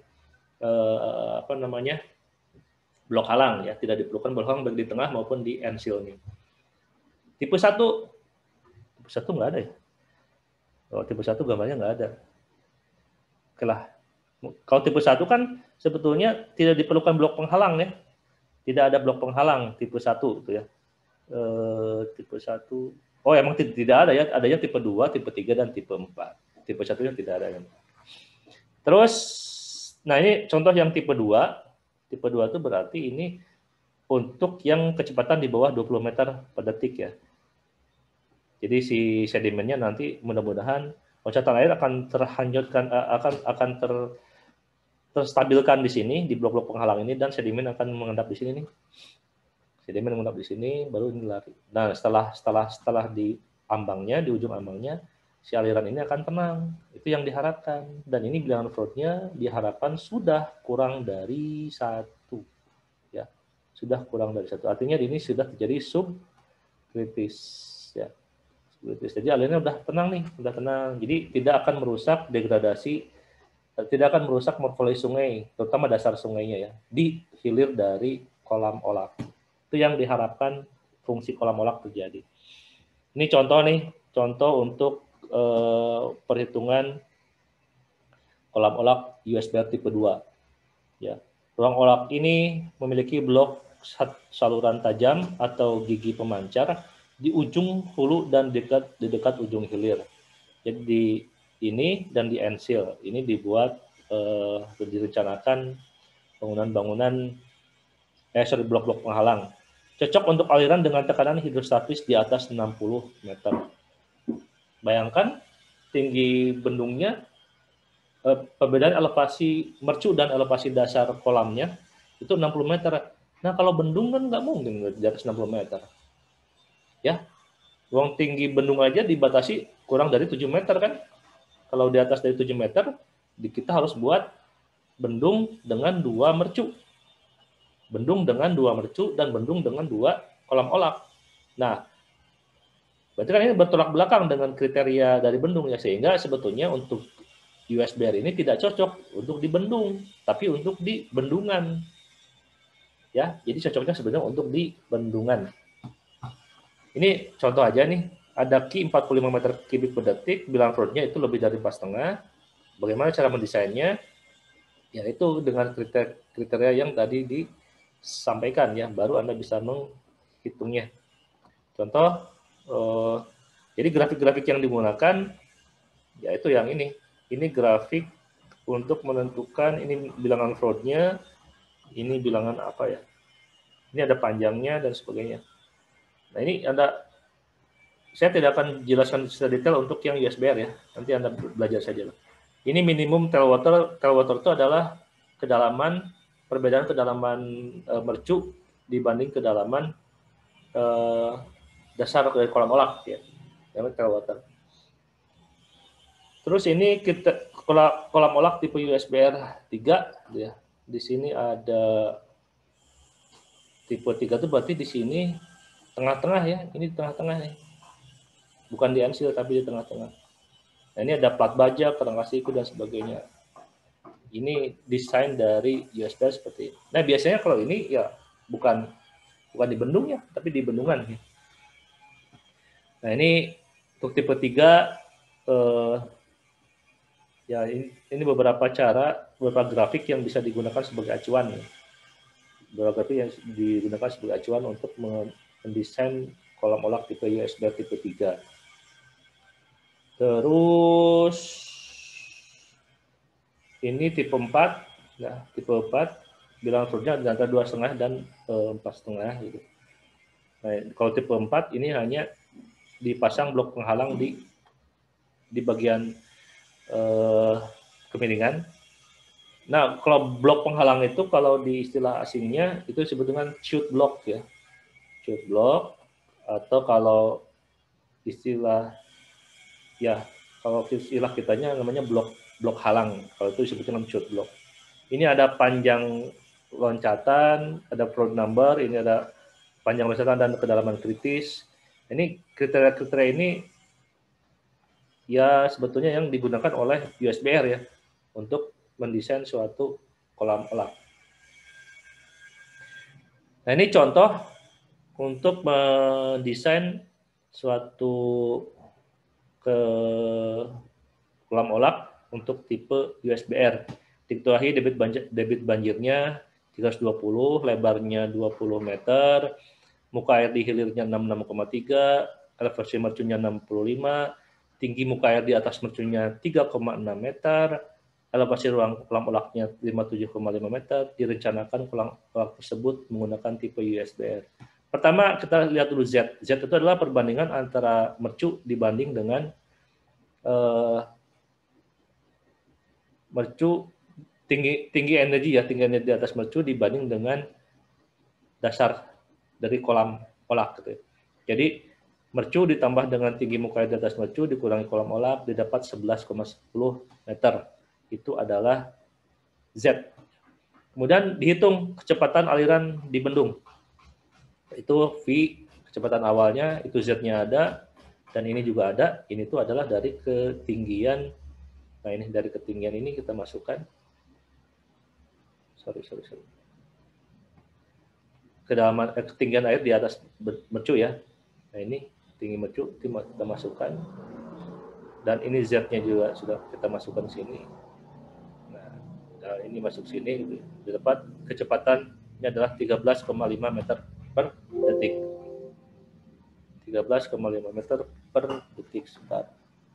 blok halang ya, tidak diperlukan blok halang baik di tengah maupun di ensil nih. Tipe 1 nggak ada ya. Oh, tipe 1 gambarnya nggak ada. Oke lah. Kalau tipe 1 kan sebetulnya tidak diperlukan blok penghalang ya. Tidak ada blok penghalang tipe 1 itu ya. Tipe 1. Oh, emang tidak ada ya. Adanya tipe 2, tipe 3 dan tipe 4. Tipe 1-nya tidak ada ya. Terus nah ini contoh yang tipe 2. Tipe 2 itu berarti ini untuk yang kecepatan di bawah 20 meter per detik ya. Jadi si sedimennya nanti mudah-mudahan loncatan air akan terhanyutkan, akan terstabilkan di sini, di blok-blok penghalang ini, dan sedimen akan mengendap di sini nih. Sedimen mengendap di sini, baru ini lari. Nah, setelah di ambangnya, di ujung ambangnya, si aliran ini akan tenang. Itu yang diharapkan. Dan ini bilangan Froude-nya diharapkan sudah kurang dari 1. Ya, sudah kurang dari 1. Artinya ini sudah terjadi subkritis. Ya. Jadi alirannya udah tenang nih, udah tenang. Jadi tidak akan merusak degradasi, tidak akan merusak morfologi sungai, terutama dasar sungainya ya, di hilir dari kolam olak. Itu yang diharapkan fungsi kolam olak terjadi. Ini contoh nih, contoh untuk perhitungan kolam olak USBR tipe 2. Ya. Ruang olak ini memiliki blok saluran tajam atau gigi pemancar di ujung hulu dan di dekat ujung hilir. Jadi di ini dan di ensil ini dibuat direncanakan bangunan-bangunan blok-blok penghalang. Cocok untuk aliran dengan tekanan hidrostatis di atas 60 meter. Bayangkan tinggi bendungnya, perbedaan elevasi mercu dan elevasi dasar kolamnya itu 60 meter. Nah, kalau bendung kan nggak mungkin di atas 60 meter. Ya, ruang tinggi bendung aja dibatasi kurang dari 7 meter kan. Kalau di atas dari 7 meter, kita harus buat bendung dengan 2 mercu. Bendung dengan 2 mercu dan bendung dengan 2 kolam olak. Nah, berarti kan ini bertolak belakang dengan kriteria dari bendung ya, sehingga sebetulnya untuk USBR ini tidak cocok untuk di bendung, tapi untuk di bendungan. Ya, jadi cocoknya sebenarnya untuk di bendungan. Ini contoh aja nih, ada Ki 45 meter kubik per detik, bilangan Froude-nya itu lebih dari 4,5. Bagaimana cara mendesainnya? Ya itu dengan kriteria yang tadi disampaikan ya, baru Anda bisa menghitungnya. Contoh, jadi grafik-grafik yang digunakan, yaitu yang ini. Ini grafik untuk menentukan, ini bilangan Froude-nya, ini bilangan apa ya? Ini ada panjangnya dan sebagainya. Nah ini saya tidak akan jelaskan secara detail untuk yang USBR ya, nanti Anda belajar saja. Ini minimum tailwater itu adalah kedalaman, perbedaan kedalaman mercu dibanding kedalaman dasar dari kolam olak ya, yang tailwater. Terus ini kita kolam olak tipe USBR 3 ya. Di sini ada tipe 3 itu berarti di sini tengah-tengah ya. Ini tengah-tengah nih. Bukan di MCL tapi di tengah-tengah. Nah, ini ada plat baja, kerangka siku dan sebagainya. Ini desain dari USBR seperti ini. Nah, biasanya kalau ini ya bukan di bendung ya, tapi di bendungan. Nah, ini untuk tipe 3 ya ini beberapa grafik yang bisa digunakan sebagai acuan ya. Beberapa grafik yang digunakan sebagai acuan untuk mendesain kolam olak tipe USBR tipe 3. Terus ini tipe 4 ya, tipe 4 bilangan fluidnya antara 2,5 dan 4,5 gitu. Nah, kalau tipe 4 ini hanya dipasang blok penghalang di bagian kemiringan. Nah, kalau blok penghalang itu kalau di istilah asingnya itu disebut dengan chute block ya. Chute block atau kalau istilah ya kalau istilah kitanya namanya blok halang. Kalau itu disebut dengan chute block. Ini ada panjang loncatan, ada float number, ini ada panjang loncatan dan kedalaman kritis. Ini kriteria-kriteria ini ya sebetulnya yang digunakan oleh USBR ya untuk mendesain suatu kolam olak. Nah, ini contoh untuk mendesain suatu kolam olak untuk tipe USBR. Diketahui debit banjirnya 320, lebarnya 20 meter, muka air di hilirnya 66,3, elevasi mercunya 65, tinggi muka air di atas mercunya 3,6 meter, elevasi ruang kolam olaknya 57,5 meter, direncanakan kolam olak tersebut menggunakan tipe USBR. Pertama kita lihat dulu Z. Z itu adalah perbandingan antara mercu dibanding dengan mercu tinggi energi ya, tinggi energi di atas mercu dibanding dengan dasar dari kolam olak gitu. Jadi mercu ditambah dengan tinggi muka air di atas mercu dikurangi kolam olak didapat 11,10 meter. Itu adalah Z. Kemudian dihitung kecepatan aliran di bendung. Itu V kecepatan awalnya, itu Z-nya ada, dan ini juga ada. Ini tuh adalah dari ketinggian. Nah, ini dari ketinggian ini kita masukkan. Kedalaman ketinggian air di atas mercu ya. Nah, ini tinggi mercu kita masukkan. Dan ini Z-nya juga sudah kita masukkan sini. Nah, ini masuk sini dapat kecepatannya adalah 13,5 meter per detik. 13,5 meter per detik sekitar.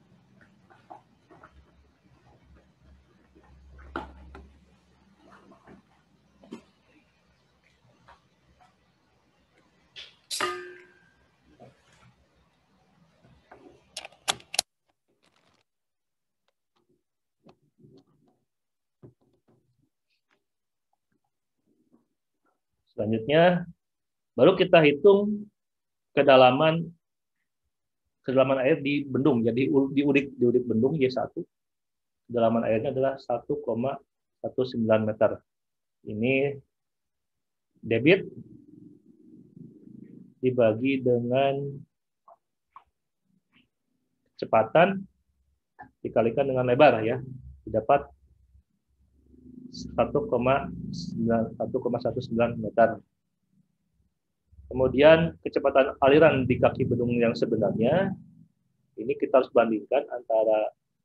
Selanjutnya, baru kita hitung kedalaman air di bendung. Jadi di udik bendung Y1, kedalaman airnya adalah 1,19 meter. Ini debit dibagi dengan kecepatan dikalikan dengan lebar ya, didapat 1,19 meter. Kemudian kecepatan aliran di kaki bendung yang sebenarnya, ini kita harus bandingkan antara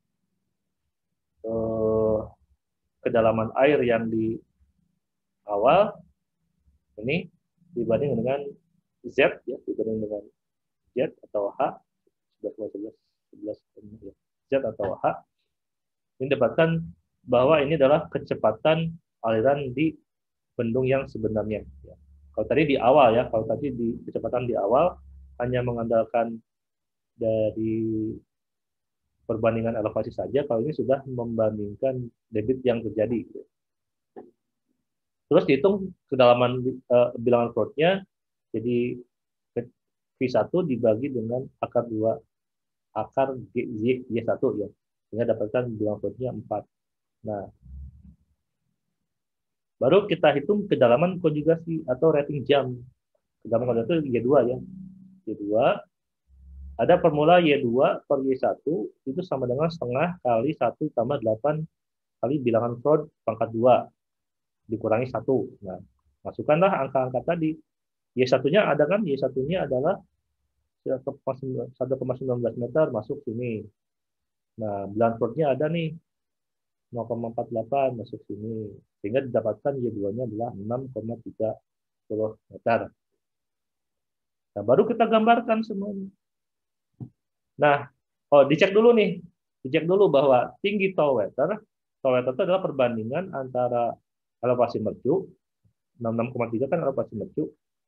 kedalaman air yang di awal ini dibanding dengan Z ya, dibanding dengan Z atau H 11 Z atau H, ini dapatkan bahwa ini adalah kecepatan aliran di bendung yang sebenarnya. Ya. Kalau tadi di awal ya, kalau tadi di kecepatan di awal hanya mengandalkan dari perbandingan elevasi saja, kalau ini sudah membandingkan debit yang terjadi. Terus dihitung kedalaman bilangan floatnya, jadi V1 dibagi dengan akar 2 akar Y1 ya. sehingga dapatkan bilangan floatnya 4. Nah, baru kita hitung kedalaman konjugasi atau rating jam. Kedalaman konjugasi itu Y2 ya. Y2 ada formula Y2 per Y1 itu sama dengan setengah kali 1 tambah 8 kali bilangan Freud pangkat 2 dikurangi 1. Nah, masukkanlah angka-angka tadi. Y1-nya ada kan? Y1-nya adalah 1,19 meter masuk sini. Nah, bilangan Freud-nya ada nih 0,48 masuk sini. Sehingga didapatkan Y2-nya adalah 6,30 meter. Nah, baru kita gambarkan semuanya. Nah, dicek dulu nih. Dicek dulu bahwa tinggi tau weather itu adalah perbandingan antara elevasi mercu, 66,3 kan elevasi mercu,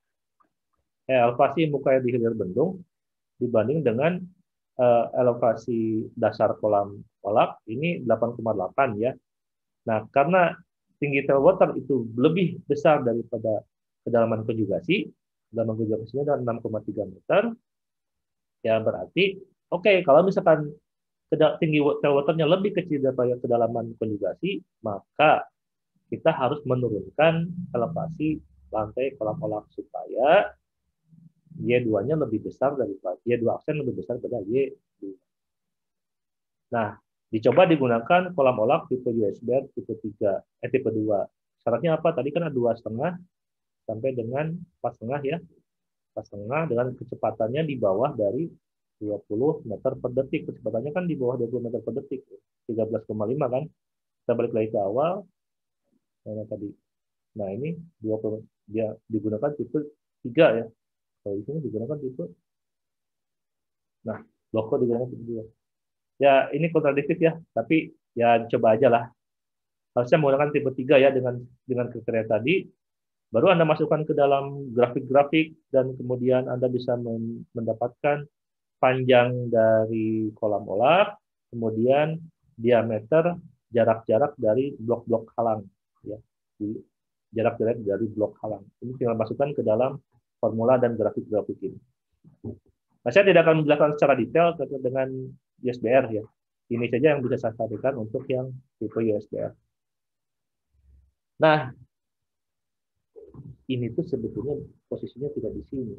elevasi muka di hilir bendung, dibanding dengan elevasi dasar kolam kolak, ini 8,8 ya. Nah, karena tinggi tailwater itu lebih besar daripada kedalaman konjugasi, kedalaman konjugasinya adalah 6,3 meter, ya berarti oke, kalau misalkan tinggi tailwaternya lebih kecil daripada kedalaman konjugasi, maka kita harus menurunkan elevasi lantai kolam kolak supaya Y2-nya lebih besar daripada Y2 aksen lebih besar daripada Y2. Nah, dicoba digunakan kolam olak tipe USBR tipe 3, tipe 2. Syaratnya apa? Tadi kan ada 2,5 sampai dengan 4,5 ya. 4,5 dengan kecepatannya di bawah dari 20 meter per detik. Kecepatannya kan di bawah 20 meter per detik. 13,5 kan. Kita balik lagi ke awal. Nah, tadi. Nah, ini 20, dia digunakan tipe 3 ya. Kalau di sini digunakan tipe. Nah, loko digunakan tipe 2. Ya, ini kontradiktif ya, tapi ya coba aja lah. Harusnya menggunakan tipe 3 ya dengan kriteria tadi. Baru Anda masukkan ke dalam grafik-grafik dan kemudian Anda bisa mendapatkan panjang dari kolam olak, kemudian diameter, jarak-jarak dari blok-blok halang ya. Jarak-jarak dari blok halang. Ini tinggal masukkan ke dalam formula dan grafik-grafik ini. Nah, saya tidak akan menjelaskan secara detail terkait dengan USBR ya. Ini saja yang bisa saya sampaikan untuk yang tipe USBR. Nah, ini tuh sebetulnya posisinya tidak di sini.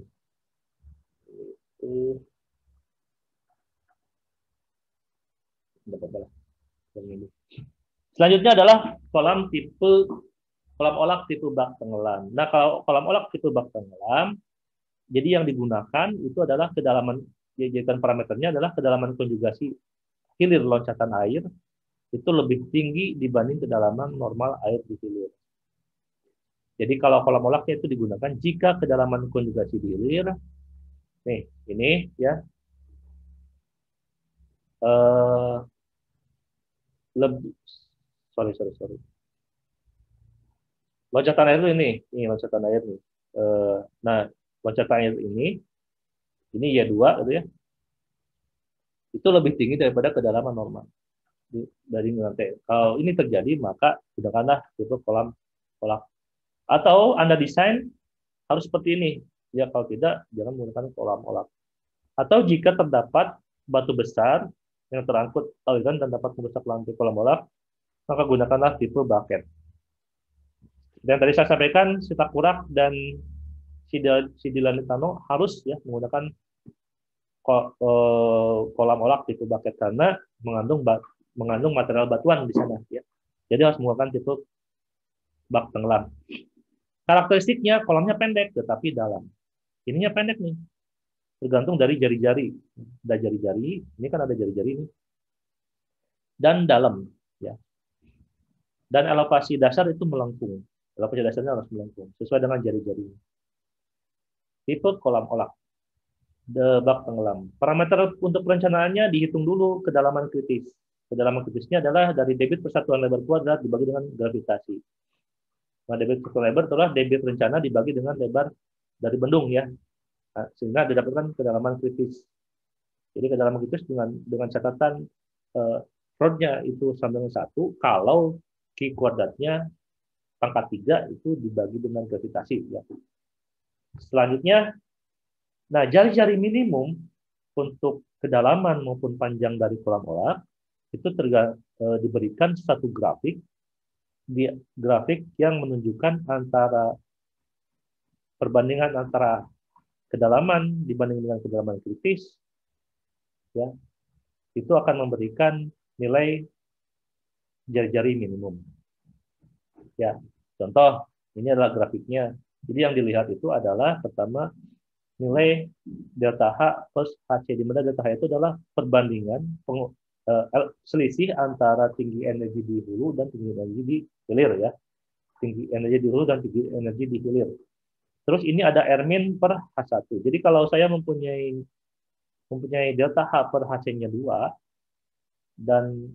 Selanjutnya adalah kolam olak tipe bak tenggelam. Nah, kalau kolam olak tipe bak tenggelam, jadi yang digunakan itu adalah kedalaman, jadikan parameternya adalah kedalaman konjugasi hilir loncatan air itu lebih tinggi dibanding kedalaman normal air di hilir. Jadi kalau kolam olaknya itu digunakan jika kedalaman konjugasi di hilir, nih ini ya, lebih, sorry. Loncatan air ini loncatan air nih. Nah, loncatan air ini Y2 gitu ya, itu lebih tinggi daripada kedalaman normal dari lantai. Kalau ini terjadi, maka gunakanlah tipe kolam olak. Atau Anda desain harus seperti ini. Ya, kalau tidak, jangan menggunakan kolam olak. Atau jika terdapat batu besar yang terangkut aliran dan dapat merusak lantai kolam olak, maka gunakanlah tipe bucket. Dan tadi saya sampaikan, Sitakurak dan Sidilanitano harus ya menggunakan kolam olak tipe bucket karena mengandung material batuan di sana ya. Jadi harus menggunakan tipe bak tenggelam. Karakteristiknya kolamnya pendek tetapi dalam. Ininya pendek nih. Tergantung dari jari-jari. Ada jari-jari, ini kan ada jari-jari nih. Dan dalam ya. Dan elevasi dasar itu melengkung. Elevasi dasarnya harus melengkung sesuai dengan jari-jari. Tipe kolam olak. Bak tenggelam. Parameter untuk perencanaannya dihitung dulu kedalaman kritis. Kedalaman kritisnya adalah dari debit persatuan lebar kuadrat dibagi dengan gravitasi. Nah, debit persatuan lebar itulah debit rencana dibagi dengan lebar dari bendung ya. Nah, sehingga didapatkan kedalaman kritis. Jadi kedalaman kritis dengan catatan Freud-nya itu sama dengan 1 kalau Q kuadratnya pangkat 3 itu dibagi dengan gravitasi ya. Selanjutnya, nah jari-jari minimum untuk kedalaman maupun panjang dari kolam olak itu diberikan satu grafik, grafik yang menunjukkan antara perbandingan antara kedalaman dibanding dengan kedalaman kritis, ya, itu akan memberikan nilai jari-jari minimum. Ya, contoh ini adalah grafiknya. Jadi yang dilihat itu adalah pertama nilai delta H plus HC, di mana delta H itu adalah perbandingan selisih antara tinggi energi di hulu dan tinggi energi di hilir, ya. Tinggi energi di hulu dan tinggi energi di hilir. Terus ini ada R min per H1. Jadi kalau saya mempunyai delta H per HC-nya 2, dan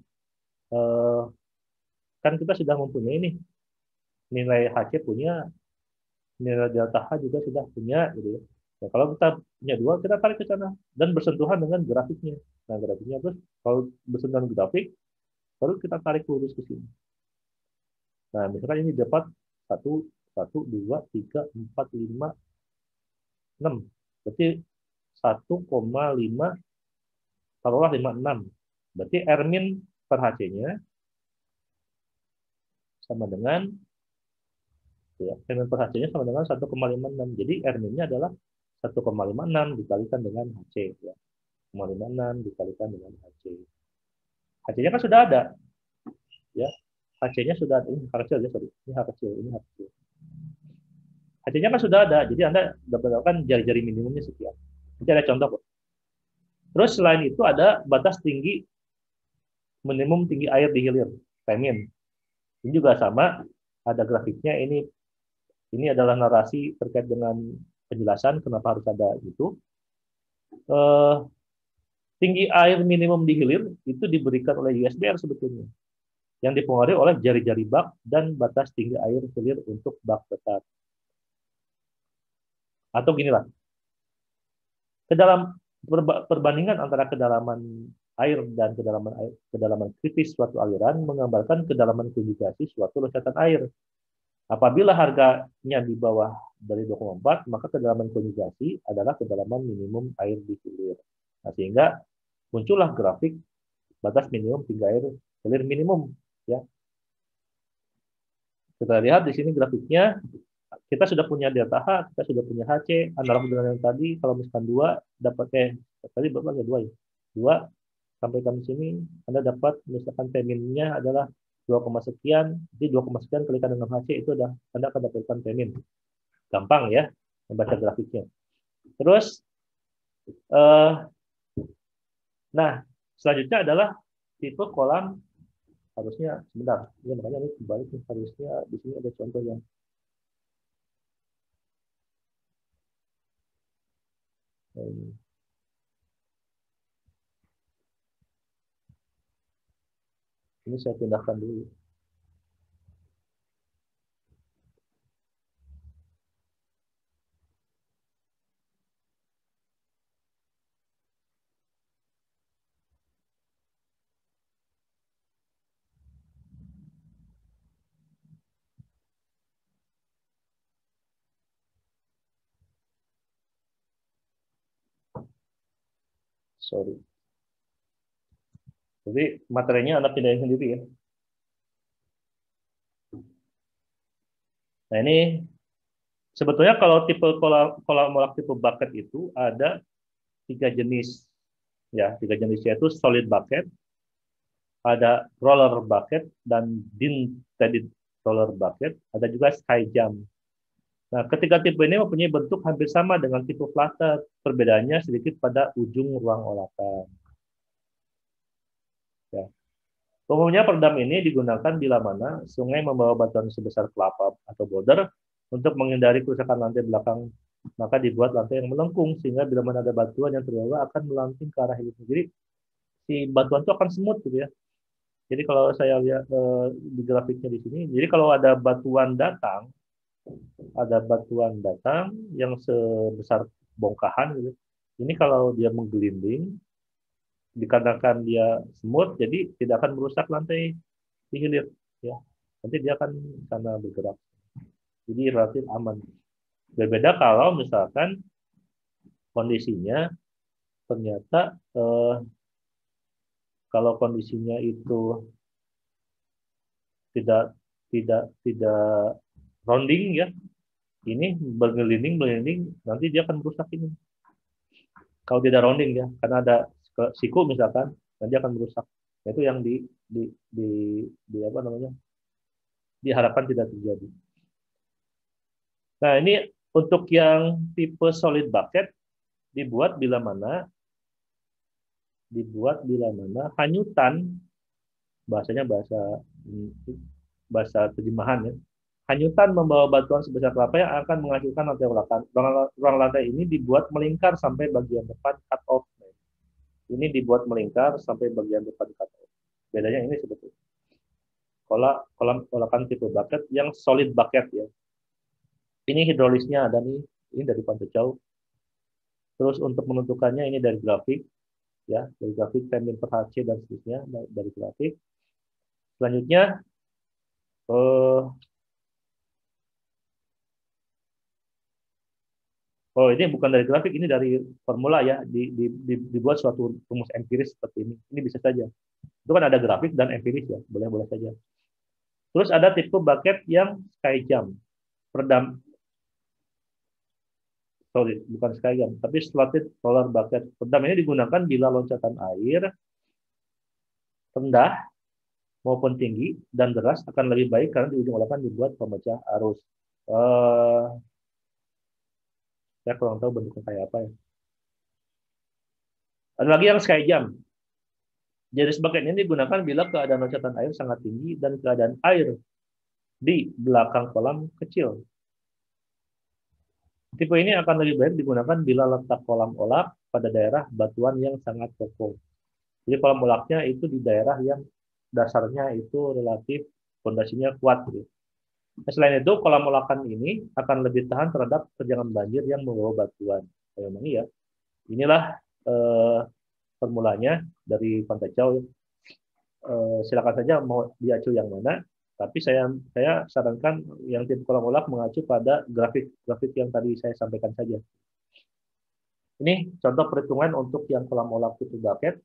kan kita sudah mempunyai ini nilai HC punya, nilai delta H juga sudah punya, gitu ya. Nah, kalau kita punya 2, kita tarik ke sana dan bersentuhan dengan grafiknya. Nah, grafiknya terus kalau bersentuhan dengan grafik, baru kita tarik lurus ke sini. Nah, misalkan ini dapat 1, 2, 3, 4, 5, 6. Berarti 1,5, taruhlah 56. Berarti R min per HC-nya sama dengan, ya, R min per HC-nya sama dengan 1,56. Jadi R min-nya adalah 1,56 dikalikan dengan HC. Ya. 1,56 dikalikan dengan HC. HC-nya kan sudah ada. Ya. HC-nya sudah ada. Ini H kecil, ya, sorry. Ini H kecil, ini H kecil. HC-nya kan sudah ada. Jadi Anda dapatkan jari-jari minimumnya sekian. Ini ada contoh. Terus selain itu ada batas tinggi minimum tinggi air di hilir, P-min. Ini juga sama, ada grafiknya. Ini adalah narasi terkait dengan penjelasan kenapa harus ada itu. Tinggi air minimum di hilir itu diberikan oleh USBR sebetulnya, yang dipengaruhi oleh jari-jari bak dan batas tinggi air hilir untuk bak tetap. Atau ginilah, perbandingan antara kedalaman air dan kedalaman kritis suatu aliran menggambarkan kedalaman konjugasi suatu loncatan air. Apabila harganya di bawah dari 2,4, maka kedalaman konjugasi adalah kedalaman minimum air di hilir. Nah, sehingga muncullah grafik batas minimum tinggi air hilir minimum, ya. Kita lihat di sini grafiknya, kita sudah punya delta H, kita sudah punya HC, analog dengan yang tadi. Kalau misalkan 2 dapat tadi berapa ya, 2 ya. 2 sampai ke sini Anda dapat misalkan P-min-nya adalah 2, sekian, di 2, sekian kalikan dengan HC itu Anda akan dapatkan P-min. Gampang ya membaca grafiknya. Terus nah, selanjutnya adalah tipe kolam, harusnya sebentar. Ya, makanya ini kembali harusnya di sini ada contoh yang ini saya pindahkan dulu. Sorry. Jadi materinya Anda pindahin sendiri ya. Nah, ini sebetulnya kalau tipe kolam molak tipe bucket itu ada 3 jenis, ya. 3 jenis, yaitu solid bucket, ada roller bucket, dan din-threaded roller bucket, ada juga sky jump. Nah, ketiga tipe ini mempunyai bentuk hampir sama dengan tipe flutter, perbedaannya sedikit pada ujung ruang olakan. Ya. Umumnya peredam ini digunakan bila mana sungai membawa batuan sebesar kelapa atau boulder untuk menghindari kerusakan lantai belakang, maka dibuat lantai yang melengkung sehingga bila mana ada batuan yang terbawa akan melanting ke arah hilir. Jadi si batuan itu akan semut gitu ya. Jadi kalau saya lihat di grafiknya di sini, jadi kalau ada batuan datang yang sebesar bongkahan gitu. Ini kalau dia menggelinding, dikarenakan dia semut, jadi tidak akan merusak lantai di hilir, ya. Nanti dia akan sana bergerak. Jadi relatif aman. Berbeda kalau misalkan kondisinya ternyata kalau kondisinya itu tidak rounding ya, ini bergelinding nanti dia akan merusak ini. Kalau tidak rounding ya, karena ada siku misalkan, nanti akan merusak. Nah, itu yang di apa namanya, diharapkan tidak terjadi. Nah, ini untuk yang tipe solid bucket dibuat bila mana hanyutan, bahasanya bahasa terjemahan ya. Hanyutan membawa batuan sebesar kelapa yang akan menghasilkan lantai ulakan. Ruang lantai ini dibuat melingkar sampai bagian depan cut off. Ini dibuat melingkar sampai bagian depan cut off. Bedanya ini sebetulnya. Kolam ulakan tipe bucket yang solid bucket ya. Ini hidrolisnya ada nih, ini dari Pantecau. Terus untuk menentukannya ini dari grafik ya, dari grafik Femin per HC dan seterusnya dari grafik. Selanjutnya oh ini bukan dari grafik, ini dari formula ya, dibuat suatu rumus empiris seperti ini. Ini bisa saja. Itu kan ada grafik dan empiris ya, boleh-boleh saja. Terus ada tipe bucket yang sky jump, bukan sky jump, tapi slotted roller bucket. Peredam ini digunakan bila loncatan air rendah maupun tinggi dan deras akan lebih baik karena di ujung olakan dibuat pemecah arus. Saya kurang tahu bentuknya kayak apa ya. Ada lagi yang sky jump. Jenis bucket ini digunakan bila keadaan loncatan air sangat tinggi dan keadaan air di belakang kolam kecil. Tipe ini akan lebih baik digunakan bila letak kolam olak pada daerah batuan yang sangat kokoh. Jadi kolam olaknya itu di daerah yang dasarnya itu relatif fondasinya kuat. Gitu. Nah, selain itu, kolam olakan ini akan lebih tahan terhadap terjangan banjir yang membawa batuan. Memang iya. Inilah formulanya dari Pantecau. Silakan saja mau diacu yang mana. Tapi saya sarankan yang tipe kolam olak mengacu pada grafik yang tadi saya sampaikan saja. Ini contoh perhitungan untuk yang kolam olak tipe bucket.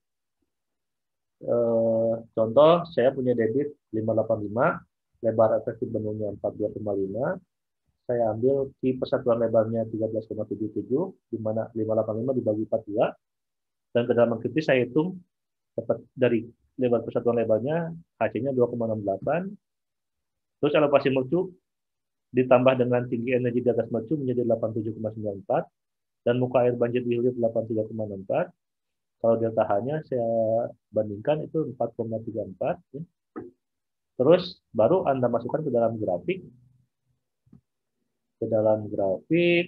Contoh, saya punya debit 585, lebar efektif benungnya 42,5. Saya ambil Q persatuan lebarnya 13,77, di mana 585 dibagi 42. Dan kedalaman kritis saya hitung dapat dari lebar persatuan lebarnya, HC-nya 2,68. Terus elevasi mercu ditambah dengan tinggi energi di atas mercu menjadi 87,94 dan muka air banjir di hilir 83,64. Kalau delta H-nya saya bandingkan itu 4,34. Ya. Terus baru Anda masukkan ke dalam grafik. Ke dalam grafik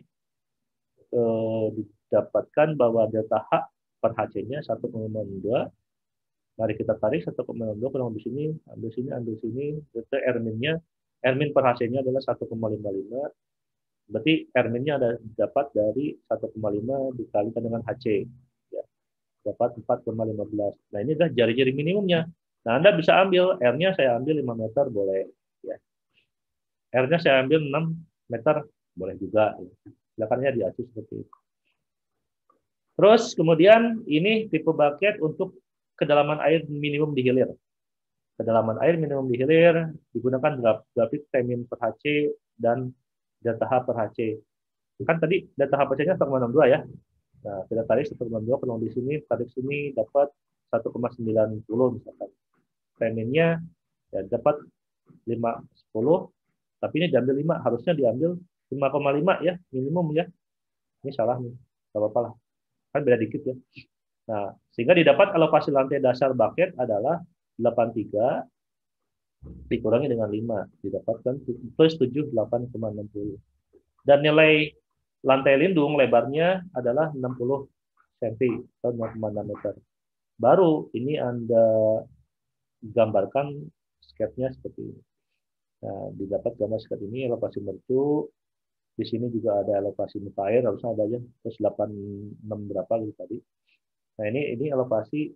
didapatkan bahwa delta H per HC-nya 1,2. Mari kita tarik 1,2 kurang di sini, ambil sini. Delta R-nya, R-min per HC-nya adalah 1,55. Berarti R-nya ada dapat dari 1,5 dikalikan dengan HC. Ya, dapat 4,15. Nah, ini adalah jari-jari minimumnya. Nah, Anda bisa ambil R-nya saya ambil 5 meter boleh. Ya. R-nya saya ambil 6 meter boleh juga. Ya. Silakannya diacu seperti itu. Terus kemudian ini tipe bucket untuk kedalaman air minimum di hilir. Kedalaman air minimum di hilir digunakan grafik Femin per HC dan delta H per HC. Kan tadi delta H per HC-nya 1,62 ya. Nah, kita tarik 1,2 kalau di sini, tarik sini dapat 1,90 misalkan. Feminnya ya dapat 5,10, tapi ini diambil 5, harusnya diambil 5,5 ya, minimum ya. Ini salah nih, nggak apa-apa lah. Kan beda dikit ya. Nah, sehingga didapat alokasi lantai dasar bucket adalah 83 dikurangi dengan 5, didapatkan plus 78,60. Dan nilai lantai lindung lebarnya adalah 60 cm atau 0,6 meter. Baru ini Anda gambarkan sketnya seperti ini. Nah, didapat gambar sket ini elevasi mercu. Di sini juga ada elevasi muka air, harusnya ada aja terus 86 berapa gitu tadi. Nah, ini elevasi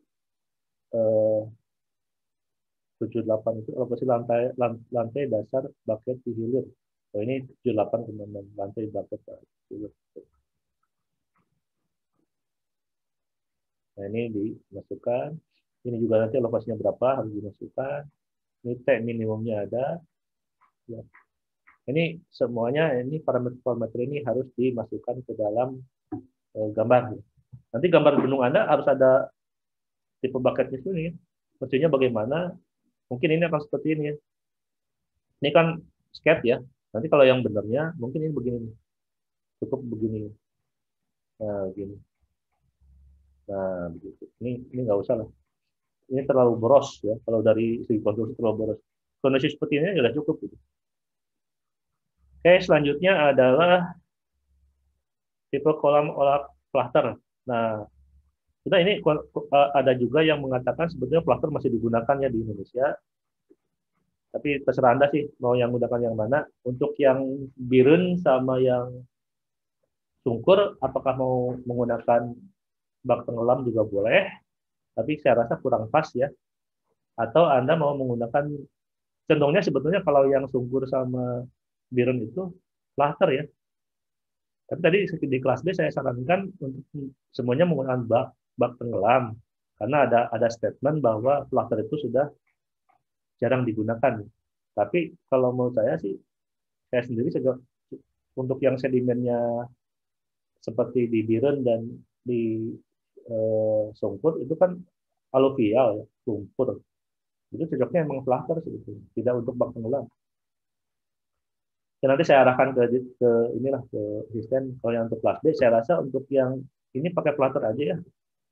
78 itu elevasi lantai dasar bucket di hilir. Oh, ini 78,6 lantai bucket di hilir. Nah, ini dimasukkan. Ini juga nanti elevasinya berapa harus dimasukkan. Ini T minimumnya ada. Ya. Ini semuanya, ini parameter-parameter ini harus dimasukkan ke dalam gambar. Nanti gambar gunung Anda harus ada tipe bucketnya sini. Maksudnya bagaimana? Mungkin ini akan seperti ini ya. Ini kan sketch ya. Nanti kalau yang benernya mungkin ini begini. Cukup begini. Nah, begini. Nah, begitu. Ini nggak usah lah. Ini terlalu boros ya. Kalau dari segi konstruksi terlalu boros. Kondisi seperti ini sudah cukup. Gitu. Oke, selanjutnya adalah tipe kolam olah plaster. Nah, kita ini ada juga yang mengatakan sebetulnya plaster masih digunakan ya di Indonesia. Tapi terserah Anda sih mau yang menggunakan yang mana. Untuk yang biren sama yang sungkur, apakah mau menggunakan bak tenggelam juga boleh. Tapi saya rasa kurang pas ya. Atau Anda mau menggunakan, cenderungnya sebetulnya kalau yang sungkur sama biren itu plaster ya. Tapi tadi di kelas B saya sarankan untuk semuanya menggunakan bak tenggelam. Karena ada statement bahwa plaster itu sudah jarang digunakan. Tapi kalau menurut saya sih, saya sendiri untuk yang sedimennya seperti di biren dan di sungkur itu kan aluvial, lumpur. Itu cocoknya emang plaster sebetulnya, tidak untuk bak tenggelam. Dan nanti saya arahkan ke inilah ke asisten. Kalau yang untuk kelas B, saya rasa untuk yang ini pakai plaster aja ya.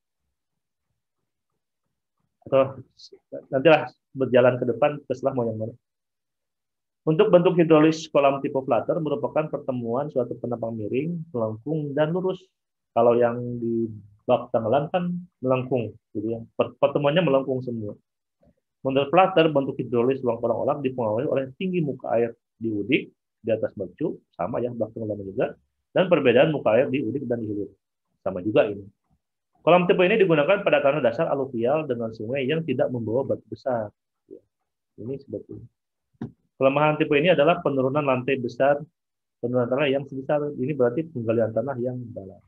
Atau nantilah berjalan ke depan, terserah mau yang mana. Untuk bentuk hidrolis kolam tipe plater merupakan pertemuan suatu penampang miring, melengkung, dan lurus. Kalau yang di bak tenggelam kan melengkung, gitu ya. Pertemuannya melengkung semua. Menurut plater, bentuk hidrolis ruang kolam olah dipengaruhi oleh tinggi muka air di udik, di atas mercu, sama ya bak tenggelam juga, dan perbedaan muka air di udik dan di hilir. Sama juga ini. Kolam tipe ini digunakan pada tanah dasar aluvial dengan sungai yang tidak membawa batu besar. Ini sebetulnya. Kelemahan tipe ini adalah penurunan lantai besar, penurunan tanah yang sebesar. Ini berarti penggalian tanah yang dalam.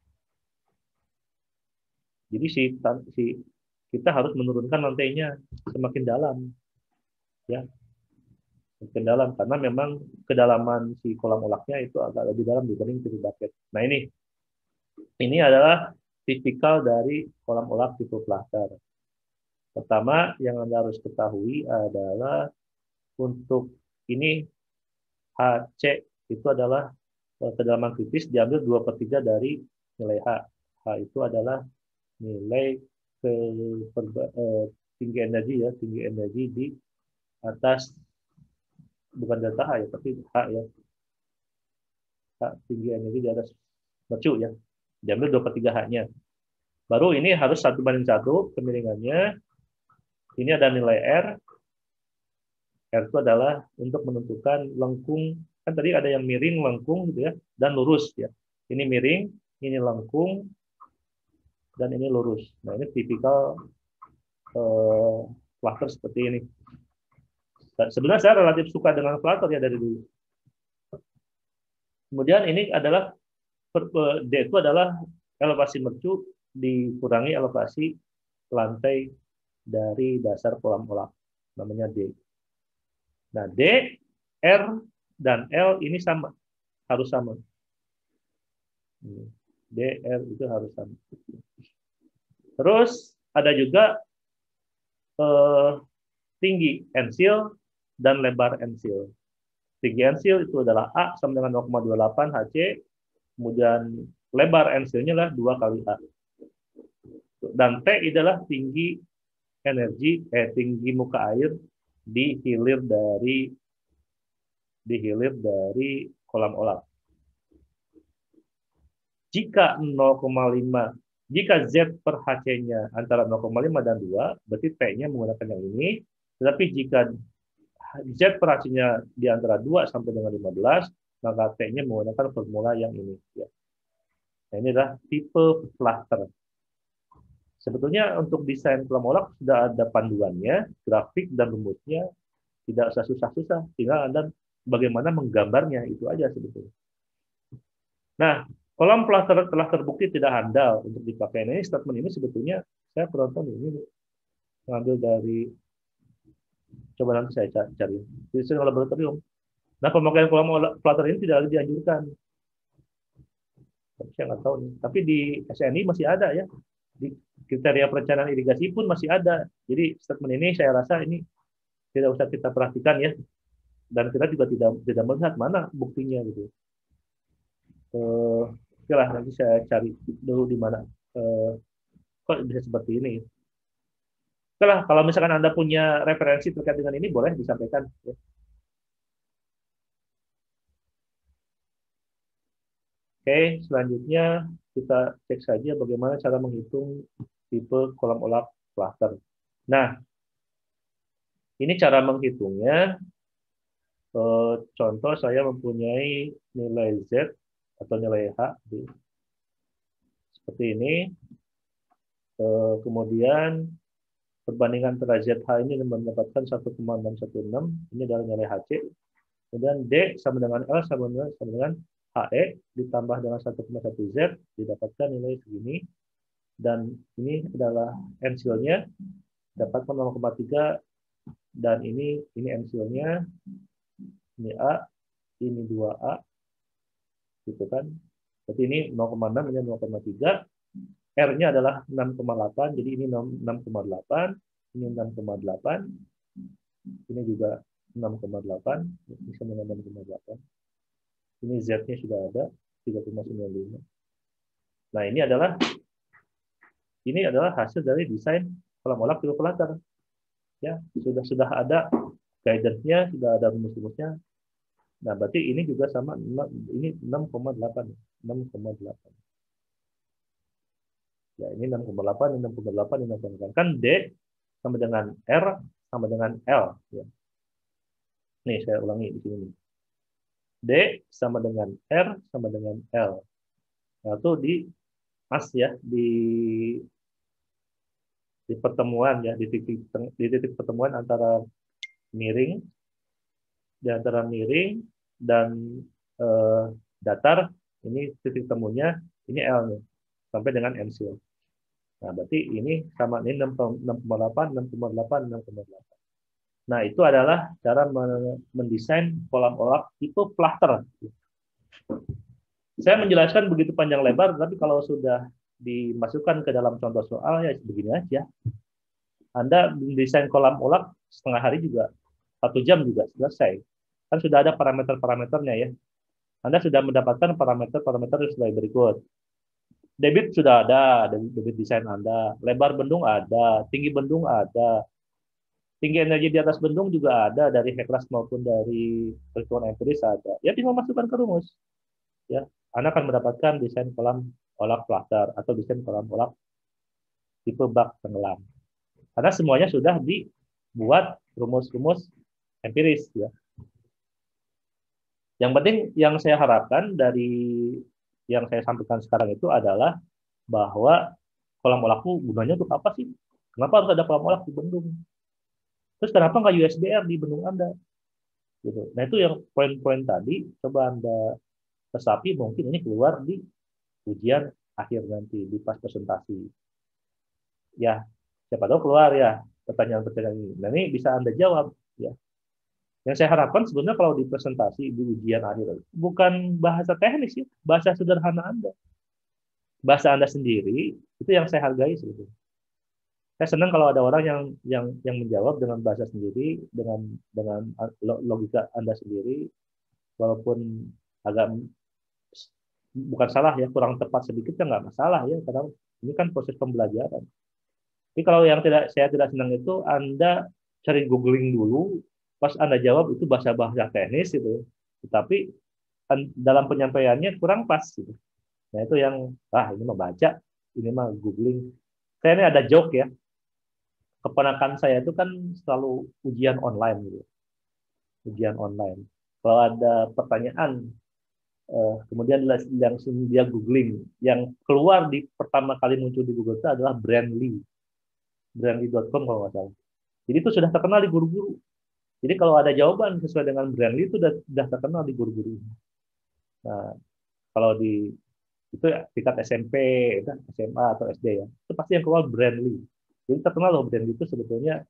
Jadi kita harus menurunkan lantainya semakin dalam, ya, semakin dalam karena memang kedalaman si kolam olahnya itu agak lebih dalam dibanding tipe bucket. Nah ini adalah tipikal dari kolam olah tipe plaster. Pertama yang Anda harus ketahui adalah untuk ini HC itu adalah kedalaman kritis diambil 2/3 dari nilai H. H itu adalah nilai tinggi energi di atas, bukan delta H ya, tapi H ya. H tinggi energi di atas mercu ya. Diambil 2/3 H-nya. Baru ini harus 1/1 kemiringannya. Ini ada nilai R. R itu adalah untuk menentukan lengkung. Kan tadi ada yang miring, lengkung gitu ya, dan lurus ya. Ini miring, ini lengkung, dan ini lurus. Nah, ini tipikal plaster seperti ini. Sebenarnya saya relatif suka dengan plaster ya dari dulu. Kemudian ini adalah D itu adalah elevasi mercu dikurangi elevasi lantai dari dasar kolam olah. Namanya D. Nah, D, R, dan L ini sama. Harus sama. D, R itu harus sama. Terus ada juga tinggi ensil dan lebar ensil. Tinggi ensil itu adalah A sama dengan 0,28 HC, kemudian lebar ensilnya adalah 2 kali A. Dan T adalah tinggi energi, tinggi muka air di hilir dari kolam olah. Jika 0,5, jika Z per HC-nya antara 0,5 dan 2, berarti T-nya menggunakan yang ini. Tetapi jika Z per HC-nya di antara 2 sampai dengan 15, maka T-nya menggunakan formula yang ini. Ya. Nah, ini adalah tipe plaster. Sebetulnya untuk desain kolam olah sudah ada panduannya, grafik dan rumusnya, tidak usah susah-susah. Tinggal Anda bagaimana menggambarnya, itu aja sebetulnya. Nah, kolam plaster telah terbukti tidak handal untuk dipakai. Nah, ini statement ini sebetulnya saya penonton ini ngambil dari, coba nanti saya cari desain laboratorium. Nah, pemakaian kolam flutter ini tidak lagi dianjurkan. Saya nggak tahu nih. Tapi di SNI masih ada ya. Di kriteria perencanaan irigasi pun masih ada. Jadi statement ini saya rasa ini tidak usah kita perhatikan ya. Dan kita juga tidak melihat mana buktinya gitu. Oke lah, nanti saya cari dulu di mana kok bisa seperti ini. Oke lah, kalau misalkan Anda punya referensi terkait dengan ini boleh disampaikan. Ya. Oke, selanjutnya kita cek saja bagaimana cara menghitung tipe kolam olah flutter. Nah, ini cara menghitungnya. Contoh saya mempunyai nilai Z atau nilai H seperti ini. Kemudian perbandingan antara ZH ini mendapatkan 1,616. Ini adalah nilai HC. Kemudian D sama dengan L sama dengan HE ditambah dengan 1,1 Z didapatkan nilai segini. Dan ini adalah NCL-nya dapatkan 0,3 dan ini NCL-nya. Ini A, ini 2A, gitu kan. Berarti ini 0,6, ini 0,3. R-nya adalah 6,8, jadi ini 6,8, ini 6,8, ini juga 6,8, ini sama dengan 6,8. Ini Z-nya sudah ada, 3,95. Nah, ini adalah hasil dari desain kolam olah tipe flutter. Ya, sudah ada guidance-nya, sudah ada rumus-rumusnya. Nah, berarti ini juga sama, ini 6,8. 6,8. Ya, ini 6,8, ini 6,8, ini 6,8. Kan D sama dengan R sama dengan L. Ya. Nih, saya ulangi di sini. D sama dengan R sama dengan L. Nah, itu di as ya, di pertemuan ya, di titik pertemuan antara miring, dan datar, ini titik temunya, ini L nih, sampai dengan MCL. Nah, berarti ini sama, ini 6,8, 6,8, 6,8. Nah, itu adalah cara mendesain kolam olah tipe flutter. Saya menjelaskan begitu panjang lebar, tapi kalau sudah dimasukkan ke dalam contoh soal, ya begini aja. Anda mendesain kolam olah setengah hari juga, 1 jam juga selesai. Kan sudah ada parameter-parameternya ya. Anda sudah mendapatkan parameter-parameter sebagai berikut. Debit sudah ada, debit desain Anda. Lebar bendung ada, tinggi bendung ada. Tinggi energi di atas bendung juga ada, dari Heklas maupun dari perhitungan empiris ada. Ya tinggal masukkan ke rumus. Ya, Anda akan mendapatkan desain kolam olah flutter atau desain kolam olah tipe bak tenggelam. Karena semuanya sudah dibuat rumus-rumus empiris ya. Yang penting yang saya harapkan dari yang saya sampaikan sekarang itu adalah bahwa kolam olahku gunanya untuk apa sih? Kenapa harus ada kolam olah di bendung? Terus kenapa nggak USBR di bendung Anda? Gitu. Nah, itu yang poin-poin tadi coba Anda resapi, mungkin ini keluar di ujian akhir nanti di pas presentasi. Ya, siapa tahu keluar ya pertanyaan-pertanyaan ini. Nah, ini bisa Anda jawab ya. Yang saya harapkan sebenarnya kalau di presentasi di ujian akhir bukan bahasa teknis ya, bahasa sederhana Anda. Bahasa Anda sendiri itu yang saya hargai sebetulnya. Saya senang kalau ada orang yang menjawab dengan bahasa sendiri, dengan logika Anda sendiri, walaupun agak bukan salah ya, kurang tepat sedikit ya nggak masalah ya, karena ini kan proses pembelajaran. Tapi kalau yang saya tidak senang itu Anda cari googling dulu, pas Anda jawab itu bahasa-bahasa teknis itu, tetapi dalam penyampaiannya kurang pas gitu. Nah, itu yang ini mah baca, ini mah googling. Saya ini ada joke ya. Keponakan saya itu kan selalu ujian online gitu. Ujian online. Kalau ada pertanyaan kemudian langsung dia googling, yang keluar di pertama kali muncul di Google itu adalah Brandly. Brandly.com kalau nggak salah. Jadi itu sudah terkenal di guru-guru. Jadi kalau ada jawaban sesuai dengan Brandly itu sudah terkenal di guru-guru. Nah, kalau itu tingkat SMP, SMA atau SD ya, itu pasti yang keluar Brandly. Jadi terkenal loh Brand itu sebetulnya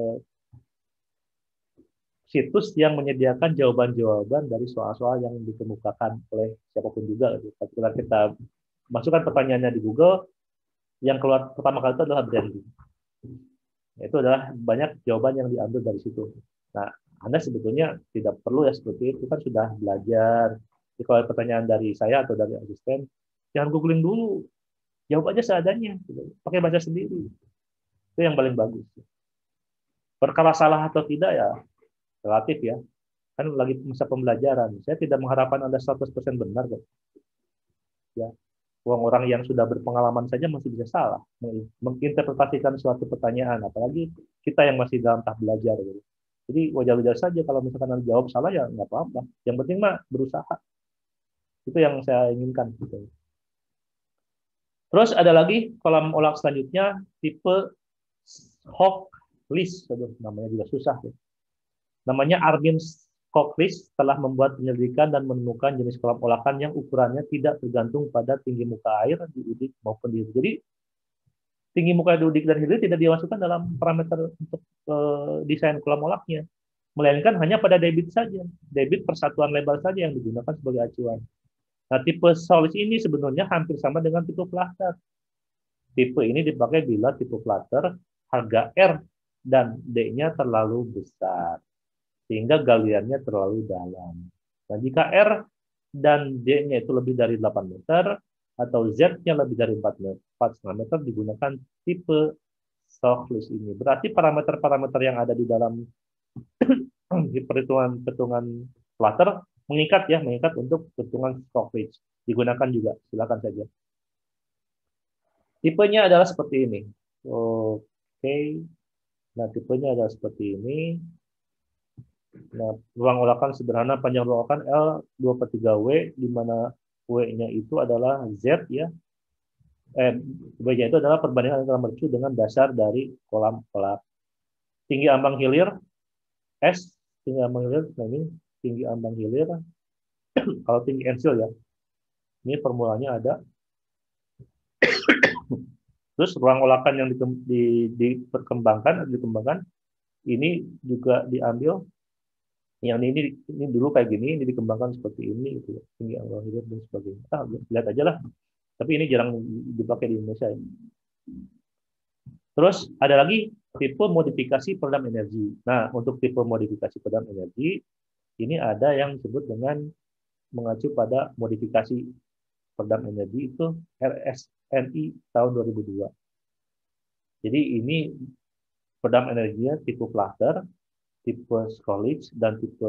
situs yang menyediakan jawaban-jawaban dari soal-soal yang dikemukakan oleh siapapun juga. Ketika kita masukkan pertanyaannya di Google, yang keluar pertama kali itu adalah branding. Itu adalah banyak jawaban yang diambil dari situ. Nah, Anda sebetulnya tidak perlu ya seperti itu, kan sudah belajar. Jadi kalau ada pertanyaan dari saya atau dari asisten, jangan googling dulu, jawab aja seadanya, pakai bahasa sendiri. Itu yang paling bagus. Perkara salah atau tidak ya relatif ya. Kan lagi masa pembelajaran. Saya tidak mengharapkan Anda 100% benar kok. Ya. Orang yang sudah berpengalaman saja masih bisa salah menginterpretasikan suatu pertanyaan, apalagi kita yang masih dalam tahap belajar gitu. Jadi wajar-wajar saja kalau misalkan Anda jawab salah ya nggak apa-apa. Yang penting mah berusaha. Itu yang saya inginkan gitu. Terus ada lagi kolam olah selanjutnya tipe Hawk list, namanya juga susah. Ya. Namanya Armin Skoklis telah membuat penyelidikan dan menemukan jenis kolam olahan yang ukurannya tidak tergantung pada tinggi muka air di udik maupun di hilir. Jadi tinggi muka di udik dan hilir tidak dimasukkan dalam parameter untuk desain kolam olahnya, melainkan hanya pada debit saja. Debit persatuan lebar saja yang digunakan sebagai acuan. Nah, tipe Solis ini sebenarnya hampir sama dengan tipe Flutter. Tipe ini dipakai bila tipe Flutter harga R dan D-nya terlalu besar, sehingga galiannya terlalu dalam. Nah, jika R dan D-nya itu lebih dari 8 meter, atau Z-nya lebih dari 4,5 meter, digunakan tipe Stokes ini. Berarti parameter-parameter yang ada di dalam perhitungan Flutter mengikat untuk perhitungan Stokes. Digunakan juga, silakan saja. Tipenya adalah seperti ini. Oke. Nah, tipenya adalah seperti ini. Nah, ruang olahan sederhana panjang ruang olahan L 2/3W, di mana W-nya itu adalah Z ya. W-nya itu adalah perbandingan antara mercu dengan dasar dari kolam olah. Tinggi ambang hilir S, tinggi ambang hilir, nah ini tinggi ambang hilir. Kalau tinggi ensil ya. Ini formulanya ada. Terus ruang olahan yang dikembangkan ini juga diambil. Yang ini dulu kayak gini, ini dikembangkan seperti ini, gitu ya. Tinggi ambang hilir dan sebagainya. Lihat aja lah. Tapi ini jarang dipakai di Indonesia. Ya. Terus ada lagi tipe modifikasi peredam energi. Nah, untuk tipe modifikasi peredam energi, ini ada yang disebut dengan mengacu pada modifikasi peredam energi itu RSNI tahun 2002. Jadi ini peredam energinya tipe Flutter, tipe Skowitz, dan tipe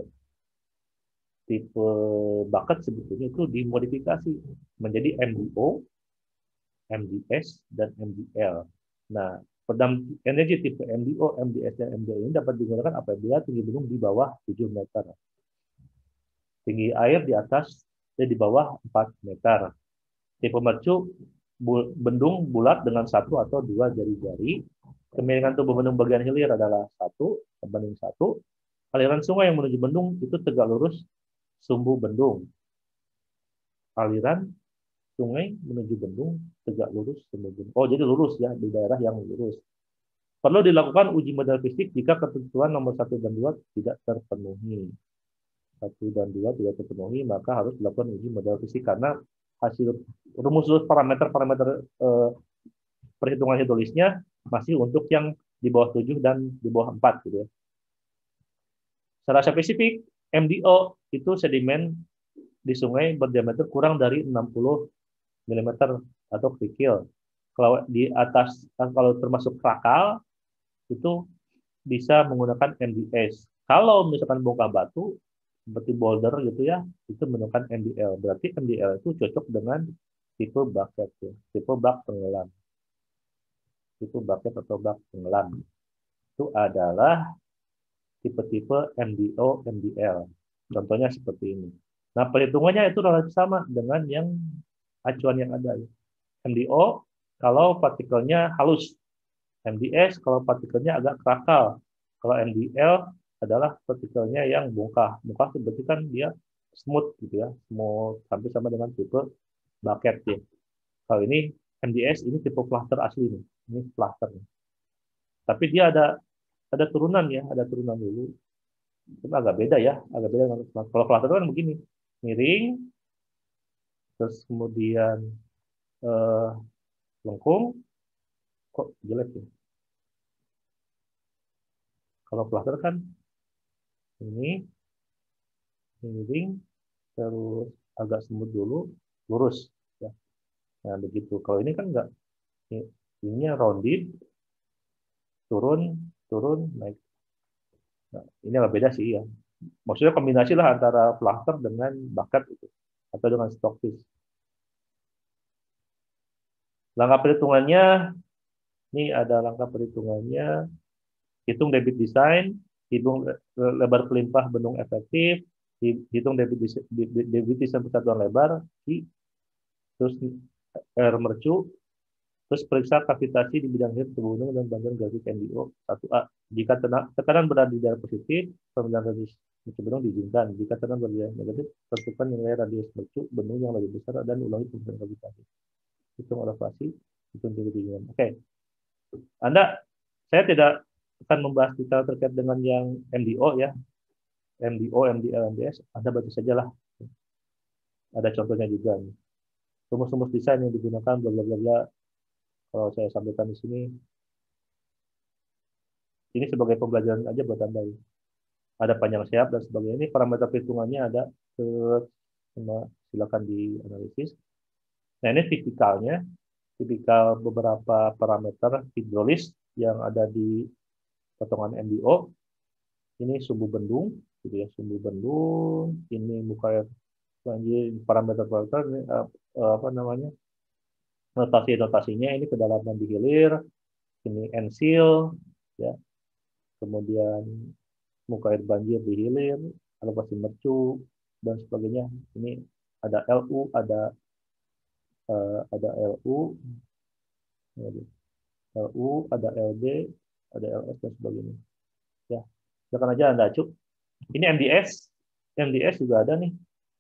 bucket sebetulnya itu dimodifikasi menjadi MDO, MDS, dan MDL. Nah, peredam energi tipe MDO, MDS, dan MDL ini dapat digunakan apabila tinggi gunung di bawah 7 meter. Tinggi air di atas dan di bawah 4 meter. Tipe mercu bendung bulat dengan 1 atau 2 jari-jari. Kemiringan tubuh bendung bagian hilir adalah 1/1. Aliran sungai yang menuju bendung itu tegak lurus sumbu bendung. Aliran sungai menuju bendung tegak lurus sumbu bendung. Oh, jadi lurus ya, di daerah yang lurus. Perlu dilakukan uji modal fisik jika ketentuan nomor 1 dan 2 tidak terpenuhi. 1 dan 2 tidak terpenuhi, maka harus dilakukan uji modal fisik karena hasil rumus parameter perhitungan hidrolisnya masih untuk yang di bawah 7 dan di bawah 4 gitu ya. Secara spesifik, MDO itu sedimen di sungai berdiameter kurang dari 60 mm atau kerikil. Kalau di atas, kalau termasuk krakal, itu bisa menggunakan MDS. Kalau misalkan bongkah batu, seperti boulder gitu ya, itu menggunakan MDL. Berarti MDL itu cocok dengan tipe bucket, ya. Tipe bak tenggelam. Tipe bucket atau bak tenggelam. Itu adalah tipe-tipe MDO, MDL. Contohnya seperti ini. Nah, perhitungannya itu relatif sama dengan yang acuan yang ada. MDO kalau partikelnya halus. MDS kalau partikelnya agak krakal. Kalau MDL adalah partikelnya yang bongkah. Bongkah itu berarti kan dia smooth gitu ya. Smooth hampir sama dengan tipe bucket ya. Kalau ini MDS ini tipe Flutter asli nih. Ini Flutter. Tapi dia ada turunan ya, ada turunan dulu. Itu agak beda ya, agak beda. Kalau flutter kan begini, miring, terus kemudian lengkung, kok jelek ya. Kalau flutter kan ini miring, terus agak semut dulu, lurus. Ya. Nah begitu. Kalau ini kan enggak, ini rounded, turun, turun, naik. Nah, ini agak beda sih ya. Maksudnya kombinasi lah antara flutter dengan bucket itu, atau dengan stockfish. Langkah perhitungannya, ini ada langkah perhitungannya. Hitung debit design, hitung lebar pelimpah bendung efektif, hitung debit design persatuan lebar, terus air mercu, terus periksa kavitasi di bidang hip tubuh gunung dan bagian grafik NDO 1A. Jika tekanan berada di daerah positif, pemilihan radius mercu bendung diizinkan. Jika tekanan berada di daerah negatif, tentukan nilai radius mercu bendung yang lebih besar dan ulangi pemilihan kavitasi. Hitung elevasi, hitung debit design. Oke. Saya tidak akan membahas detail terkait dengan yang MDO ya. MDO, MDL, MDS, Anda baca sajalah. Ada contohnya juga. Rumus-rumus desain yang digunakan, bla bla bla bla. Kalau saya sampaikan di sini, ini sebagai pembelajaran aja buat Anda. Ada panjang siap dan sebagainya. Ini parameter perhitungannya ada, silakan dianalisis. Nah ini tipikal beberapa parameter hidrolis yang ada di potongan MDO. Ini sumbu bendung, gitu ya, sumbu bendung. Ini muka air banjir, parameter ini apa namanya, notasinya ini kedalaman di hilir, ini ensil, ya, kemudian muka air banjir di hilir, elevasi mercu dan sebagainya. Ini ada LU, ada LU, ada LD, ada LS dan sebagainya. Ya, silakan aja Anda cuk. Ini MDS juga ada nih.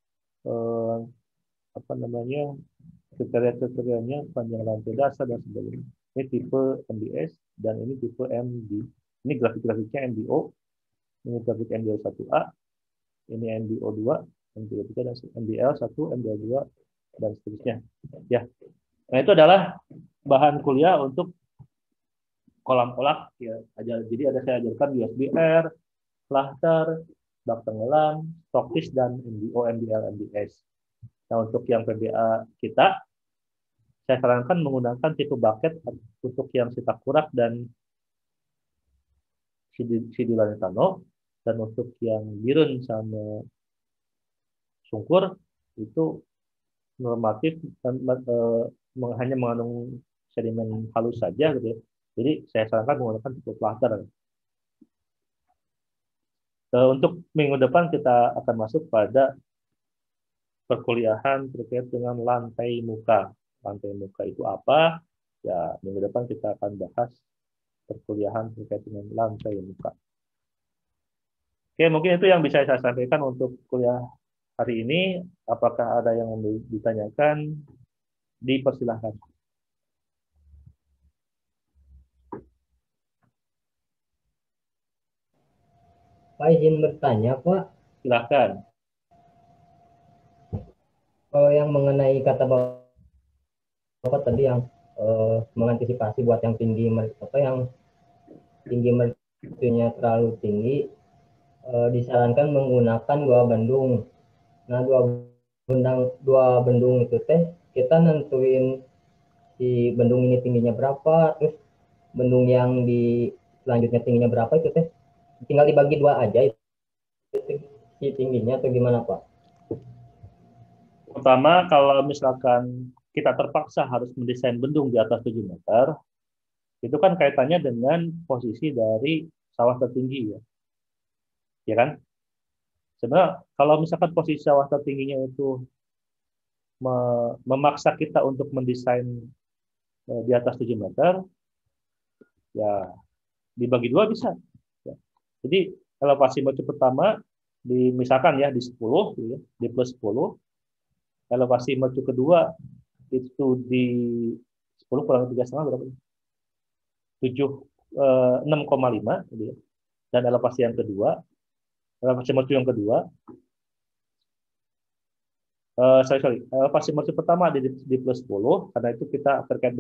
Apa namanya, kriteria-kriterianya, panjang lantai dasar dan sebagainya. Ini tipe MDS dan ini tipe MD. Ini grafik-grafiknya MDO, ini grafik MDO 1A, ini MDO 2, MDO 3 dan MDL 1, MDL 2 dan seterusnya. Ya. Nah, itu adalah bahan kuliah untuk kolam kolak ya. Jadi saya ajarkan USBR, flutter, bak tenggelam, stockfish dan MDO, MDL, MDS. Nah, untuk yang PBA kita, saya sarankan menggunakan tipe bucket untuk yang sitakurak dan sidilanetano, dan untuk yang birun sama sungkur itu normatif dan hanya mengandung sedimen halus saja gitu ya. Jadi saya sarankan menggunakan tipe flutter. Untuk minggu depan kita akan masuk pada perkuliahan terkait dengan lantai muka. Lantai muka itu apa? Ya, minggu depan kita akan bahas perkuliahan terkait dengan lantai muka. Oke, mungkin itu yang bisa saya sampaikan untuk kuliah hari ini. Apakah ada yang ditanyakan? Dipersilahkan. Pak, izin bertanya, Pak. Silahkan. Kalau yang mengenai kata Bapak tadi yang mengantisipasi buat yang tinggi, yang tinggi mercunya terlalu tinggi, disarankan menggunakan dua bendung. Nah, dua bendung itu teh kita nentuin si bendung ini tingginya berapa, terus bendung yang di selanjutnya tingginya berapa itu teh tinggal dibagi dua aja itu si tingginya atau gimana, Pak? Pertama, kalau misalkan kita terpaksa harus mendesain bendung di atas 7 meter, itu kan kaitannya dengan posisi dari sawah tertinggi ya. Ya kan? Sebenarnya kalau misalkan posisi sawah tertingginya itu memaksa kita untuk mendesain di atas 7 meter, ya dibagi dua bisa. Ya. Jadi elevasi mercu pertama misalkan ya di 10, ya, di plus 10, elevasi mercu kedua itu di 10 kurang 3,5 berapa? 7 6,5 gitu ya. Dan elevasi yang kedua, elevasi mercu yang kedua, elevasi mercu pertama di plus 10, karena itu kita terkait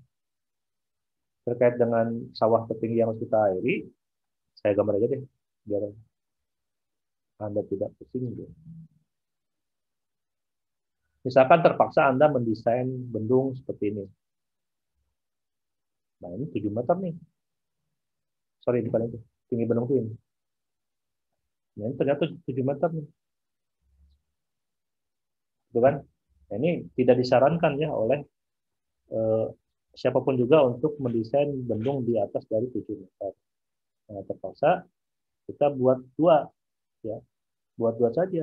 dengan sawah tertinggi yang harus kita airi. Saya gambar aja deh, biar Anda tidak pusing. Gitu. Misalkan terpaksa Anda mendesain bendung seperti ini. Nah, ini 7 meter nih. Sorry, bukan itu. Tinggi bendung itu ini. Nah, ini ternyata 7 meter nih. Itu kan? Nah, ini tidak disarankan ya oleh siapapun juga untuk mendesain bendung di atas dari 7 meter. Nah, terpaksa kita buat 2. Ya. Buat 2 saja.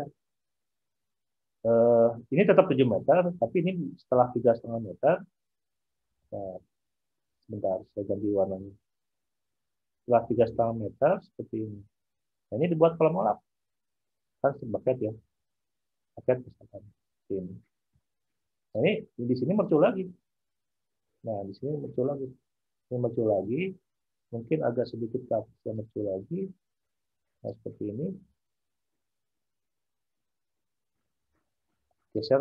Ini tetap 7 meter, tapi ini setelah 3,5 meter. Nah, sebentar, saya ganti warnanya. Setelah 3,5 meter, seperti ini. Nah, ini dibuat kolam olap. Kan sebaket ya. Paket misalkan. Ini. Nah, ini di sini mercu lagi. Nah, di sini mercu lagi. Ini mercu lagi. Mungkin agak sedikit ke atas yang mercu lagi. Nah, seperti ini. Geser.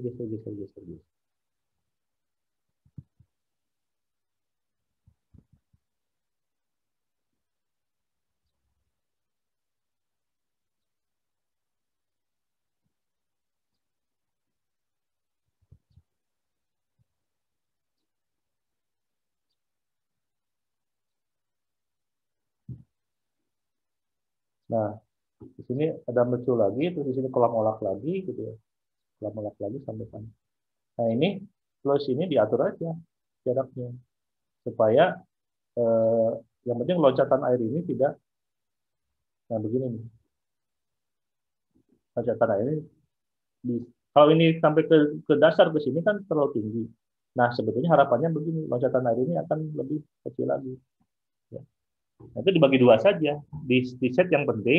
Nah, di sini ada mercu lagi, terus di sini kolam olak lagi, gitu ya. Kolam olak lagi sampai sana. Nah, ini plus ini diatur aja jaraknya supaya yang penting loncatan air ini tidak. Nah, begini nih. Loncatan air ini kalau ini sampai ke dasar ke sini kan terlalu tinggi. Nah, sebetulnya harapannya begini, loncatan air ini akan lebih kecil lagi. Ya. Nah, itu dibagi 2 saja. Di set yang penting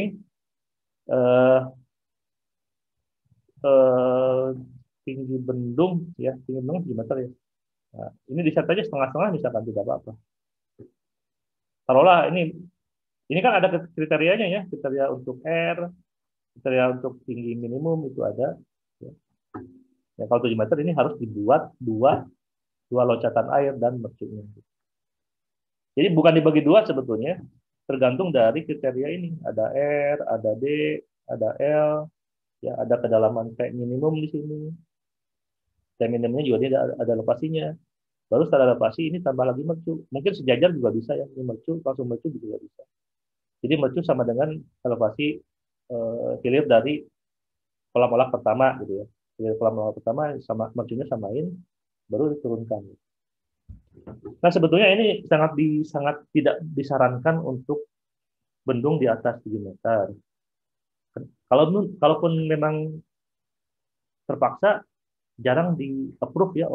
tinggi bendung ya, tinggi bendung 7 meter ya. Nah, ini di set aja setengah-setengah misalkan tidak apa-apa. Taruhlah ini kan ada kriterianya ya, kriteria untuk R, kriteria untuk tinggi minimum itu ada. Ya. Ya, kalau 7 meter ini harus dibuat dua loncatan air dan mercunya. Jadi bukan dibagi 2 sebetulnya, tergantung dari kriteria ini. Ada R, ada D, ada L, ya ada kedalaman P minimum di sini. P minimumnya juga dia ada elevasinya. Baru setelah elevasi ini tambah lagi mercu. Mungkin sejajar juga bisa ya, ini mercu langsung mercu juga bisa. Jadi mercu sama dengan elevasi hilir dari kolam olak pertama gitu ya. Hilir kolam olak pertama sama mercunya samain, baru diturunkan. Nah, sebetulnya ini sangat tidak disarankan untuk bendung di atas 7 meter. Kalaupun memang terpaksa, jarang di-approve ya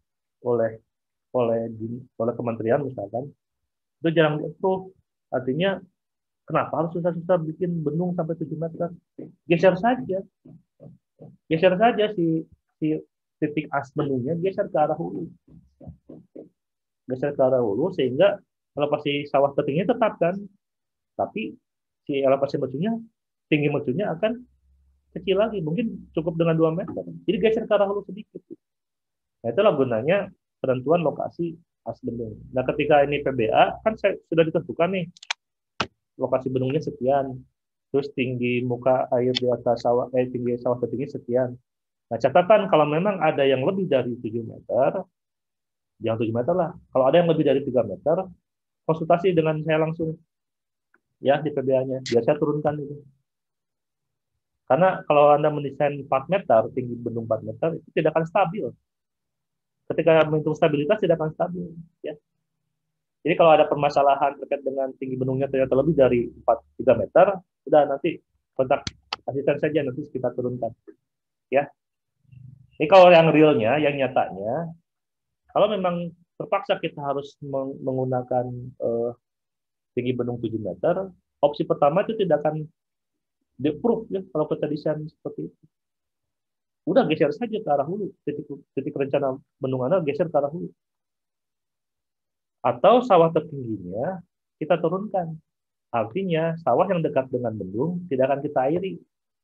oleh kementerian misalkan. Itu jarang di-approve. Artinya kenapa harus susah-susah bikin bendung sampai 7 meter? Geser saja. Geser saja si titik as bendungnya geser ke arah hulu. Geser ke arah hulu sehingga elevasi sawah tertingginya tetap kan. Tapi si elevasi mercunya, tinggi mercunya akan kecil lagi. Mungkin cukup dengan 2 meter. Jadi geser ke arah hulu sedikit. Nah, itulah gunanya penentuan lokasi as bendung. Nah, ketika ini PBA, kan sudah ditentukan nih lokasi bendungnya sekian, terus tinggi muka air di atas sawah, tinggi sawah tertinggi sekian. Nah, catatan kalau memang ada yang lebih dari 7 meter, jangan 7 meter lah. Kalau ada yang lebih dari 3 meter, konsultasi dengan saya langsung ya di PBA-nya, biar saya turunkan itu. Karena kalau Anda mendesain 4 meter, tinggi bendung 4 meter, itu tidak akan stabil. Ketika menghitung stabilitas, tidak akan stabil. Ya. Jadi kalau ada permasalahan terkait dengan tinggi bendungnya ternyata lebih dari 3 meter, sudah nanti kontak asisten saja, nanti kita turunkan. Ya. Ini kalau yang realnya, yang nyatanya, kalau memang terpaksa kita harus menggunakan tinggi bendung 7 meter, opsi pertama itu tidak akan di-approve ya kalau kita desain seperti itu. Udah geser saja ke arah hulu, titik rencana bendung Anda geser ke arah hulu. Atau sawah tertingginya kita turunkan. Artinya sawah yang dekat dengan bendung tidak akan kita airi.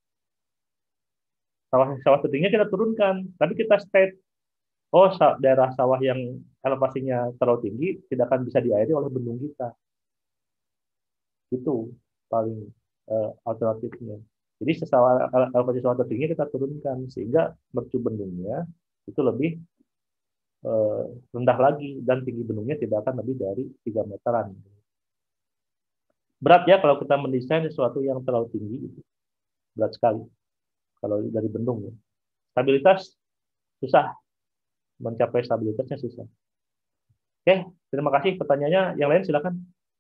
Sawah tertingginya kita turunkan, tapi kita state, oh daerah sawah yang elevasinya terlalu tinggi tidak akan bisa diairi oleh bendung kita. Itu paling alternatifnya. Jadi elevasi sawah tertinggi kita turunkan sehingga mercu bendungnya itu lebih rendah lagi dan tinggi bendungnya tidak akan lebih dari 3 meteran. Berat ya kalau kita mendesain sesuatu yang terlalu tinggi, berat sekali kalau dari bendung. Ya. Stabilitas susah, mencapai stabilitasnya susah. Oke, terima kasih pertanyaannya. Yang lain silakan.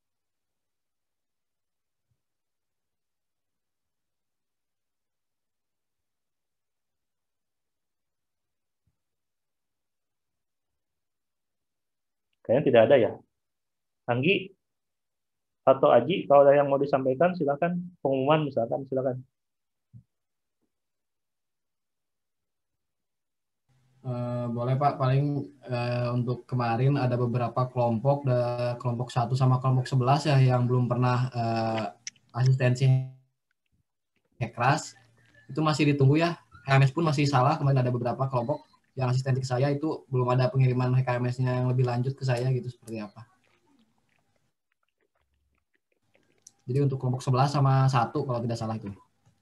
Kayaknya tidak ada ya. Anggi atau Aji, kalau ada yang mau disampaikan, silakan. Pengumuman misalkan, silakan. Boleh Pak, paling untuk kemarin ada beberapa kelompok, kelompok 1 sama kelompok 11 ya yang belum pernah asistensi Hekras, itu masih ditunggu ya. HMS pun masih salah, kemarin ada beberapa kelompok yang asistensi ke saya itu belum ada pengiriman HKMS-nya yang lebih lanjut ke saya gitu, seperti apa. Jadi untuk kelompok 11 sama 1 kalau tidak salah itu.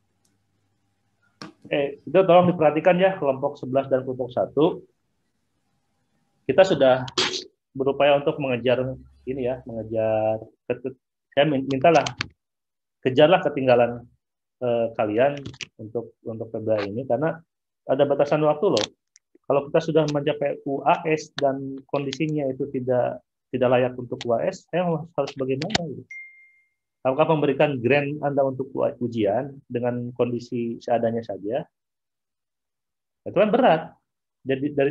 Itu tolong diperhatikan ya, kelompok 11 dan kelompok 1. Kita sudah berupaya untuk mengejar ini ya, saya mintalah, kejarlah ketinggalan kalian untuk PBA ini, karena ada batasan waktu loh. Kalau kita sudah mencapai UAS dan kondisinya itu tidak layak untuk UAS, saya harus bagaimana gitu? Apakah memberikan grant Anda untuk ujian dengan kondisi seadanya saja? Itu kan berat. Jadi dari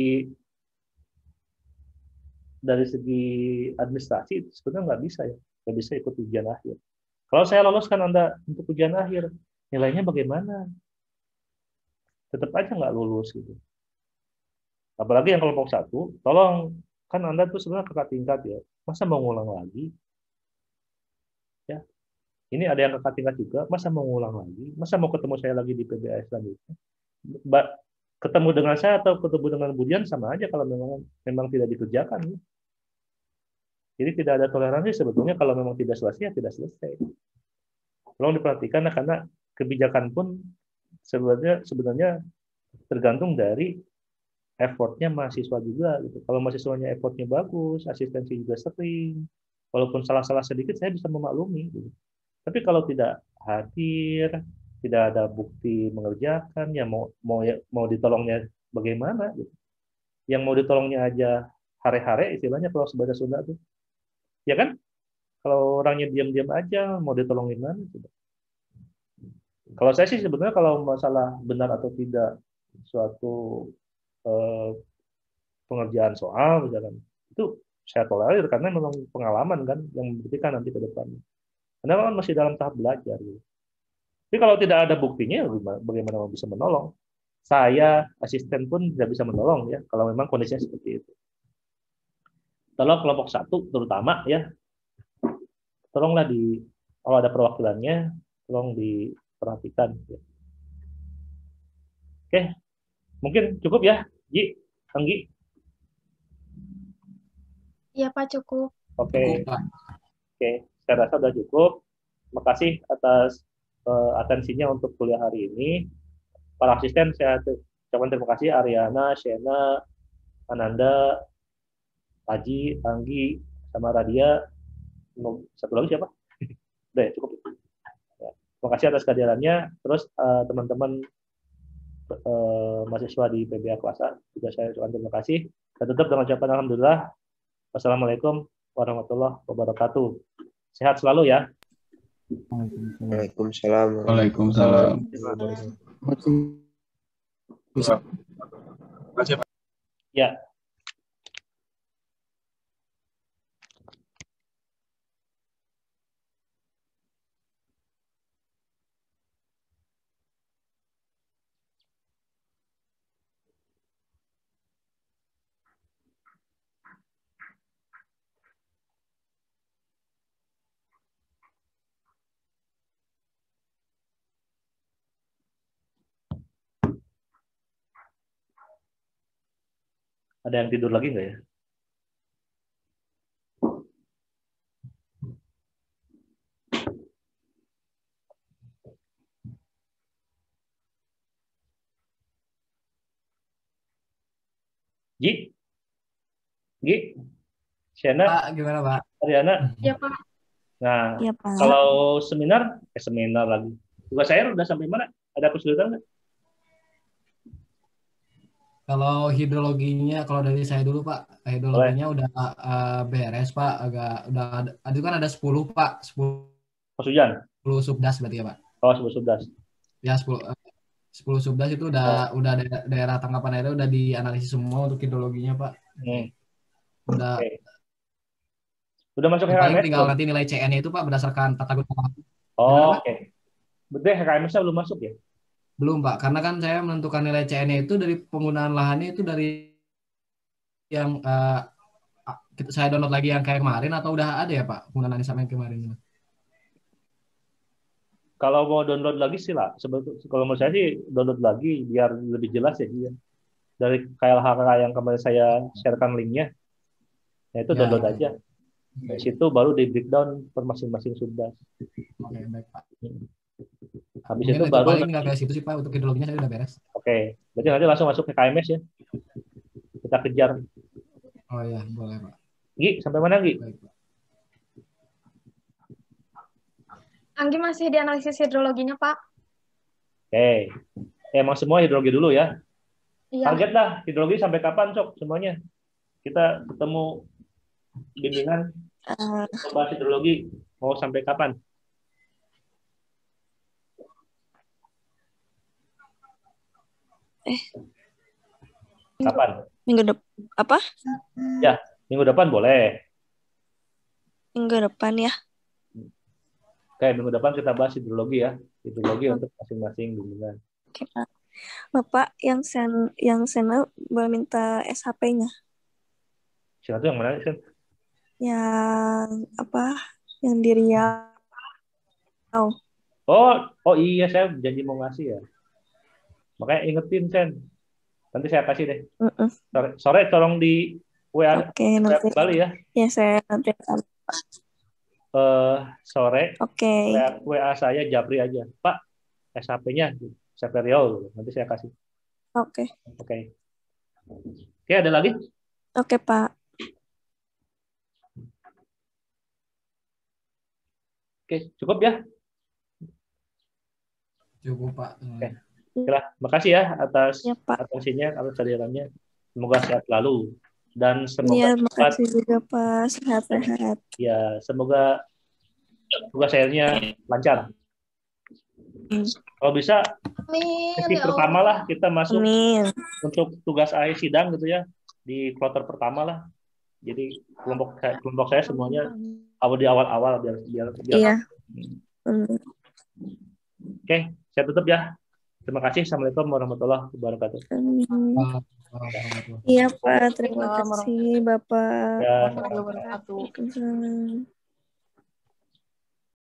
segi administrasi sebenarnya nggak bisa ya, nggak bisa ikut ujian akhir. Kalau saya loloskan Anda untuk ujian akhir, nilainya bagaimana? Tetap aja nggak lulus gitu. Apalagi yang kelompok 1, tolong, kan Anda tuh sebenarnya kakak tingkat ya, masa mau ngulang lagi? Ya, ini ada yang kakak tingkat juga, masa mau ngulang lagi? Masa mau ketemu saya lagi di PBA selanjutnya? Ketemu dengan saya atau ketemu dengan Budian sama aja kalau memang tidak dikerjakan. Ya. Jadi tidak ada toleransi sebetulnya kalau memang tidak selesai, ya tidak selesai. Tolong diperhatikan karena kebijakan pun sebenarnya tergantung dari effortnya mahasiswa juga. Gitu. Kalau mahasiswanya effortnya bagus, asistensi juga sering, walaupun salah-salah sedikit saya bisa memaklumi. Gitu. Tapi kalau tidak hadir, tidak ada bukti mengerjakan, ya mau ditolongnya bagaimana? Gitu. Yang mau ditolongnya aja hare-hare, istilahnya kalau sebahasa Sunda tuh. Ya kan? Kalau orangnya diam-diam aja, mau ditolongin mana? Gitu. Kalau saya sih sebenarnya kalau masalah benar atau tidak suatu pengerjaan soal, misalkan, itu saya tolerir karena memang pengalaman kan yang membuktikan nanti ke depannya. Karena kan masih dalam tahap belajar. Gitu. Tapi kalau tidak ada buktinya, bagaimana mau bisa menolong? Saya, asisten pun tidak bisa menolong ya, kalau memang kondisinya seperti itu. Tolong kelompok 1 terutama ya, tolonglah kalau ada perwakilannya, tolong diperhatikan. Ya. Oke, mungkin cukup ya, Ji, Anggi. Iya Pak, cukup. Oke, saya rasa sudah cukup. Terima kasih atas atensinya untuk kuliah hari ini. Para asisten saya ucapkan terima kasih, Ariana, Shena, Ananda, Haji, Anggi, sama Radia. Satu lagi siapa? Udah ya, cukup. Ya. Terima kasih atas kehadirannya. Terus teman-teman mahasiswa di PBA kelas A juga saya ucapkan terima kasih. Dan tetap dengan ucapan alhamdulillah. Wassalamualaikum warahmatullahi wabarakatuh. Sehat selalu ya. Waalaikumsalam. Waalaikumsalam. Ya. Ada yang tidur lagi nggak ya? Ji? Gi? Siana? Pak, gimana Pak? Ariana? Ya Pak. Nah, Iya, Pak. kalau seminar lagi. Tugas saya udah sampai mana? Ada kesulitan nggak? Kalau hidrologinya, kalau dari saya dulu Pak, hidrologinya udah beres Pak, udah ada kan ada 10 Pak, 10 Mas Hujan? subdas berarti ya Pak. Oh, subdas. Ya 10 subdas itu udah daerah tangkapan airnya udah dianalisis semua untuk hidrologinya Pak. Udah Oke. Udah masuk paling HKMS? tinggal nanti nilai CN-nya itu Pak berdasarkan tata guna. Oh, oke. Berarti HKMS-nya belum masuk ya? Belum Pak, karena kan saya menentukan nilai CN-nya itu dari penggunaan lahannya itu dari yang saya download lagi yang kayak kemarin atau udah ada ya Pak penggunaan sama yang kemarin? Kalau mau download lagi sih lah. Kalau menurut saya sih download lagi biar lebih jelas ya dia. Dari KLHK yang kemarin saya sharekan linknya, ya itu download aja. Dari situ baru di breakdown per masing-masing subdas. Oke, baik Pak. Habis Mungkin itu baru paling nggak kayak situ sih Pak, untuk hidrologinya saya udah beres. Oke, berarti nanti langsung masuk ke KMS ya. Kita kejar. Oh iya, boleh Pak. Gi, sampai mana Gi? Baik, Pak. Anggi masih dianalisis hidrologinya Pak. Oke. Emang semua hidrologi dulu ya. Iya. Target lah hidrologi sampai kapan Cok semuanya? Kita ketemu bimbingan bahas hidrologi mau sampai kapan? Kapan? Minggu depan apa? Ya, minggu depan boleh. Minggu depan ya. Oke, minggu depan kita bahas hidrologi ya. Hidrologi untuk masing-masing bimbingan. Oke, Pak. Bapak yang Sena boleh minta SHP-nya. Siapa tuh yang mana Sen? Yang apa? Yang di Riau. Oh iya saya janji mau ngasih ya. Makanya ingetin Sen. Nanti saya kasih deh. Sore tolong di WA, Oke, nanti Bali ya. Ya, saya nanti akan. Sore Oke. WA saya Japri aja. Pak, SHP-nya SHP Riau. Nanti saya kasih. Oke. Oke, ada lagi? Oke, Pak. Oke, cukup ya? Cukup Pak. Oke. Oke, makasih ya atas Ya, Pak. atensinya, atas kehadirannya. Semoga sehat selalu dan semoga Iya, makasih juga Pak. Sehat-sehat. ya semoga tugas akhirnya lancar. Kalau bisa sesi pertama lah kita masuk untuk tugas akhir sidang gitu ya di kloter pertama lah. Jadi kelompok saya semuanya di awal-awal biar. Iya. Oke, saya tutup ya. Terima kasih. Assalamualaikum warahmatullahi wabarakatuh. Iya Pak, terima kasih Bapak. Ya. Waalaikumsalam.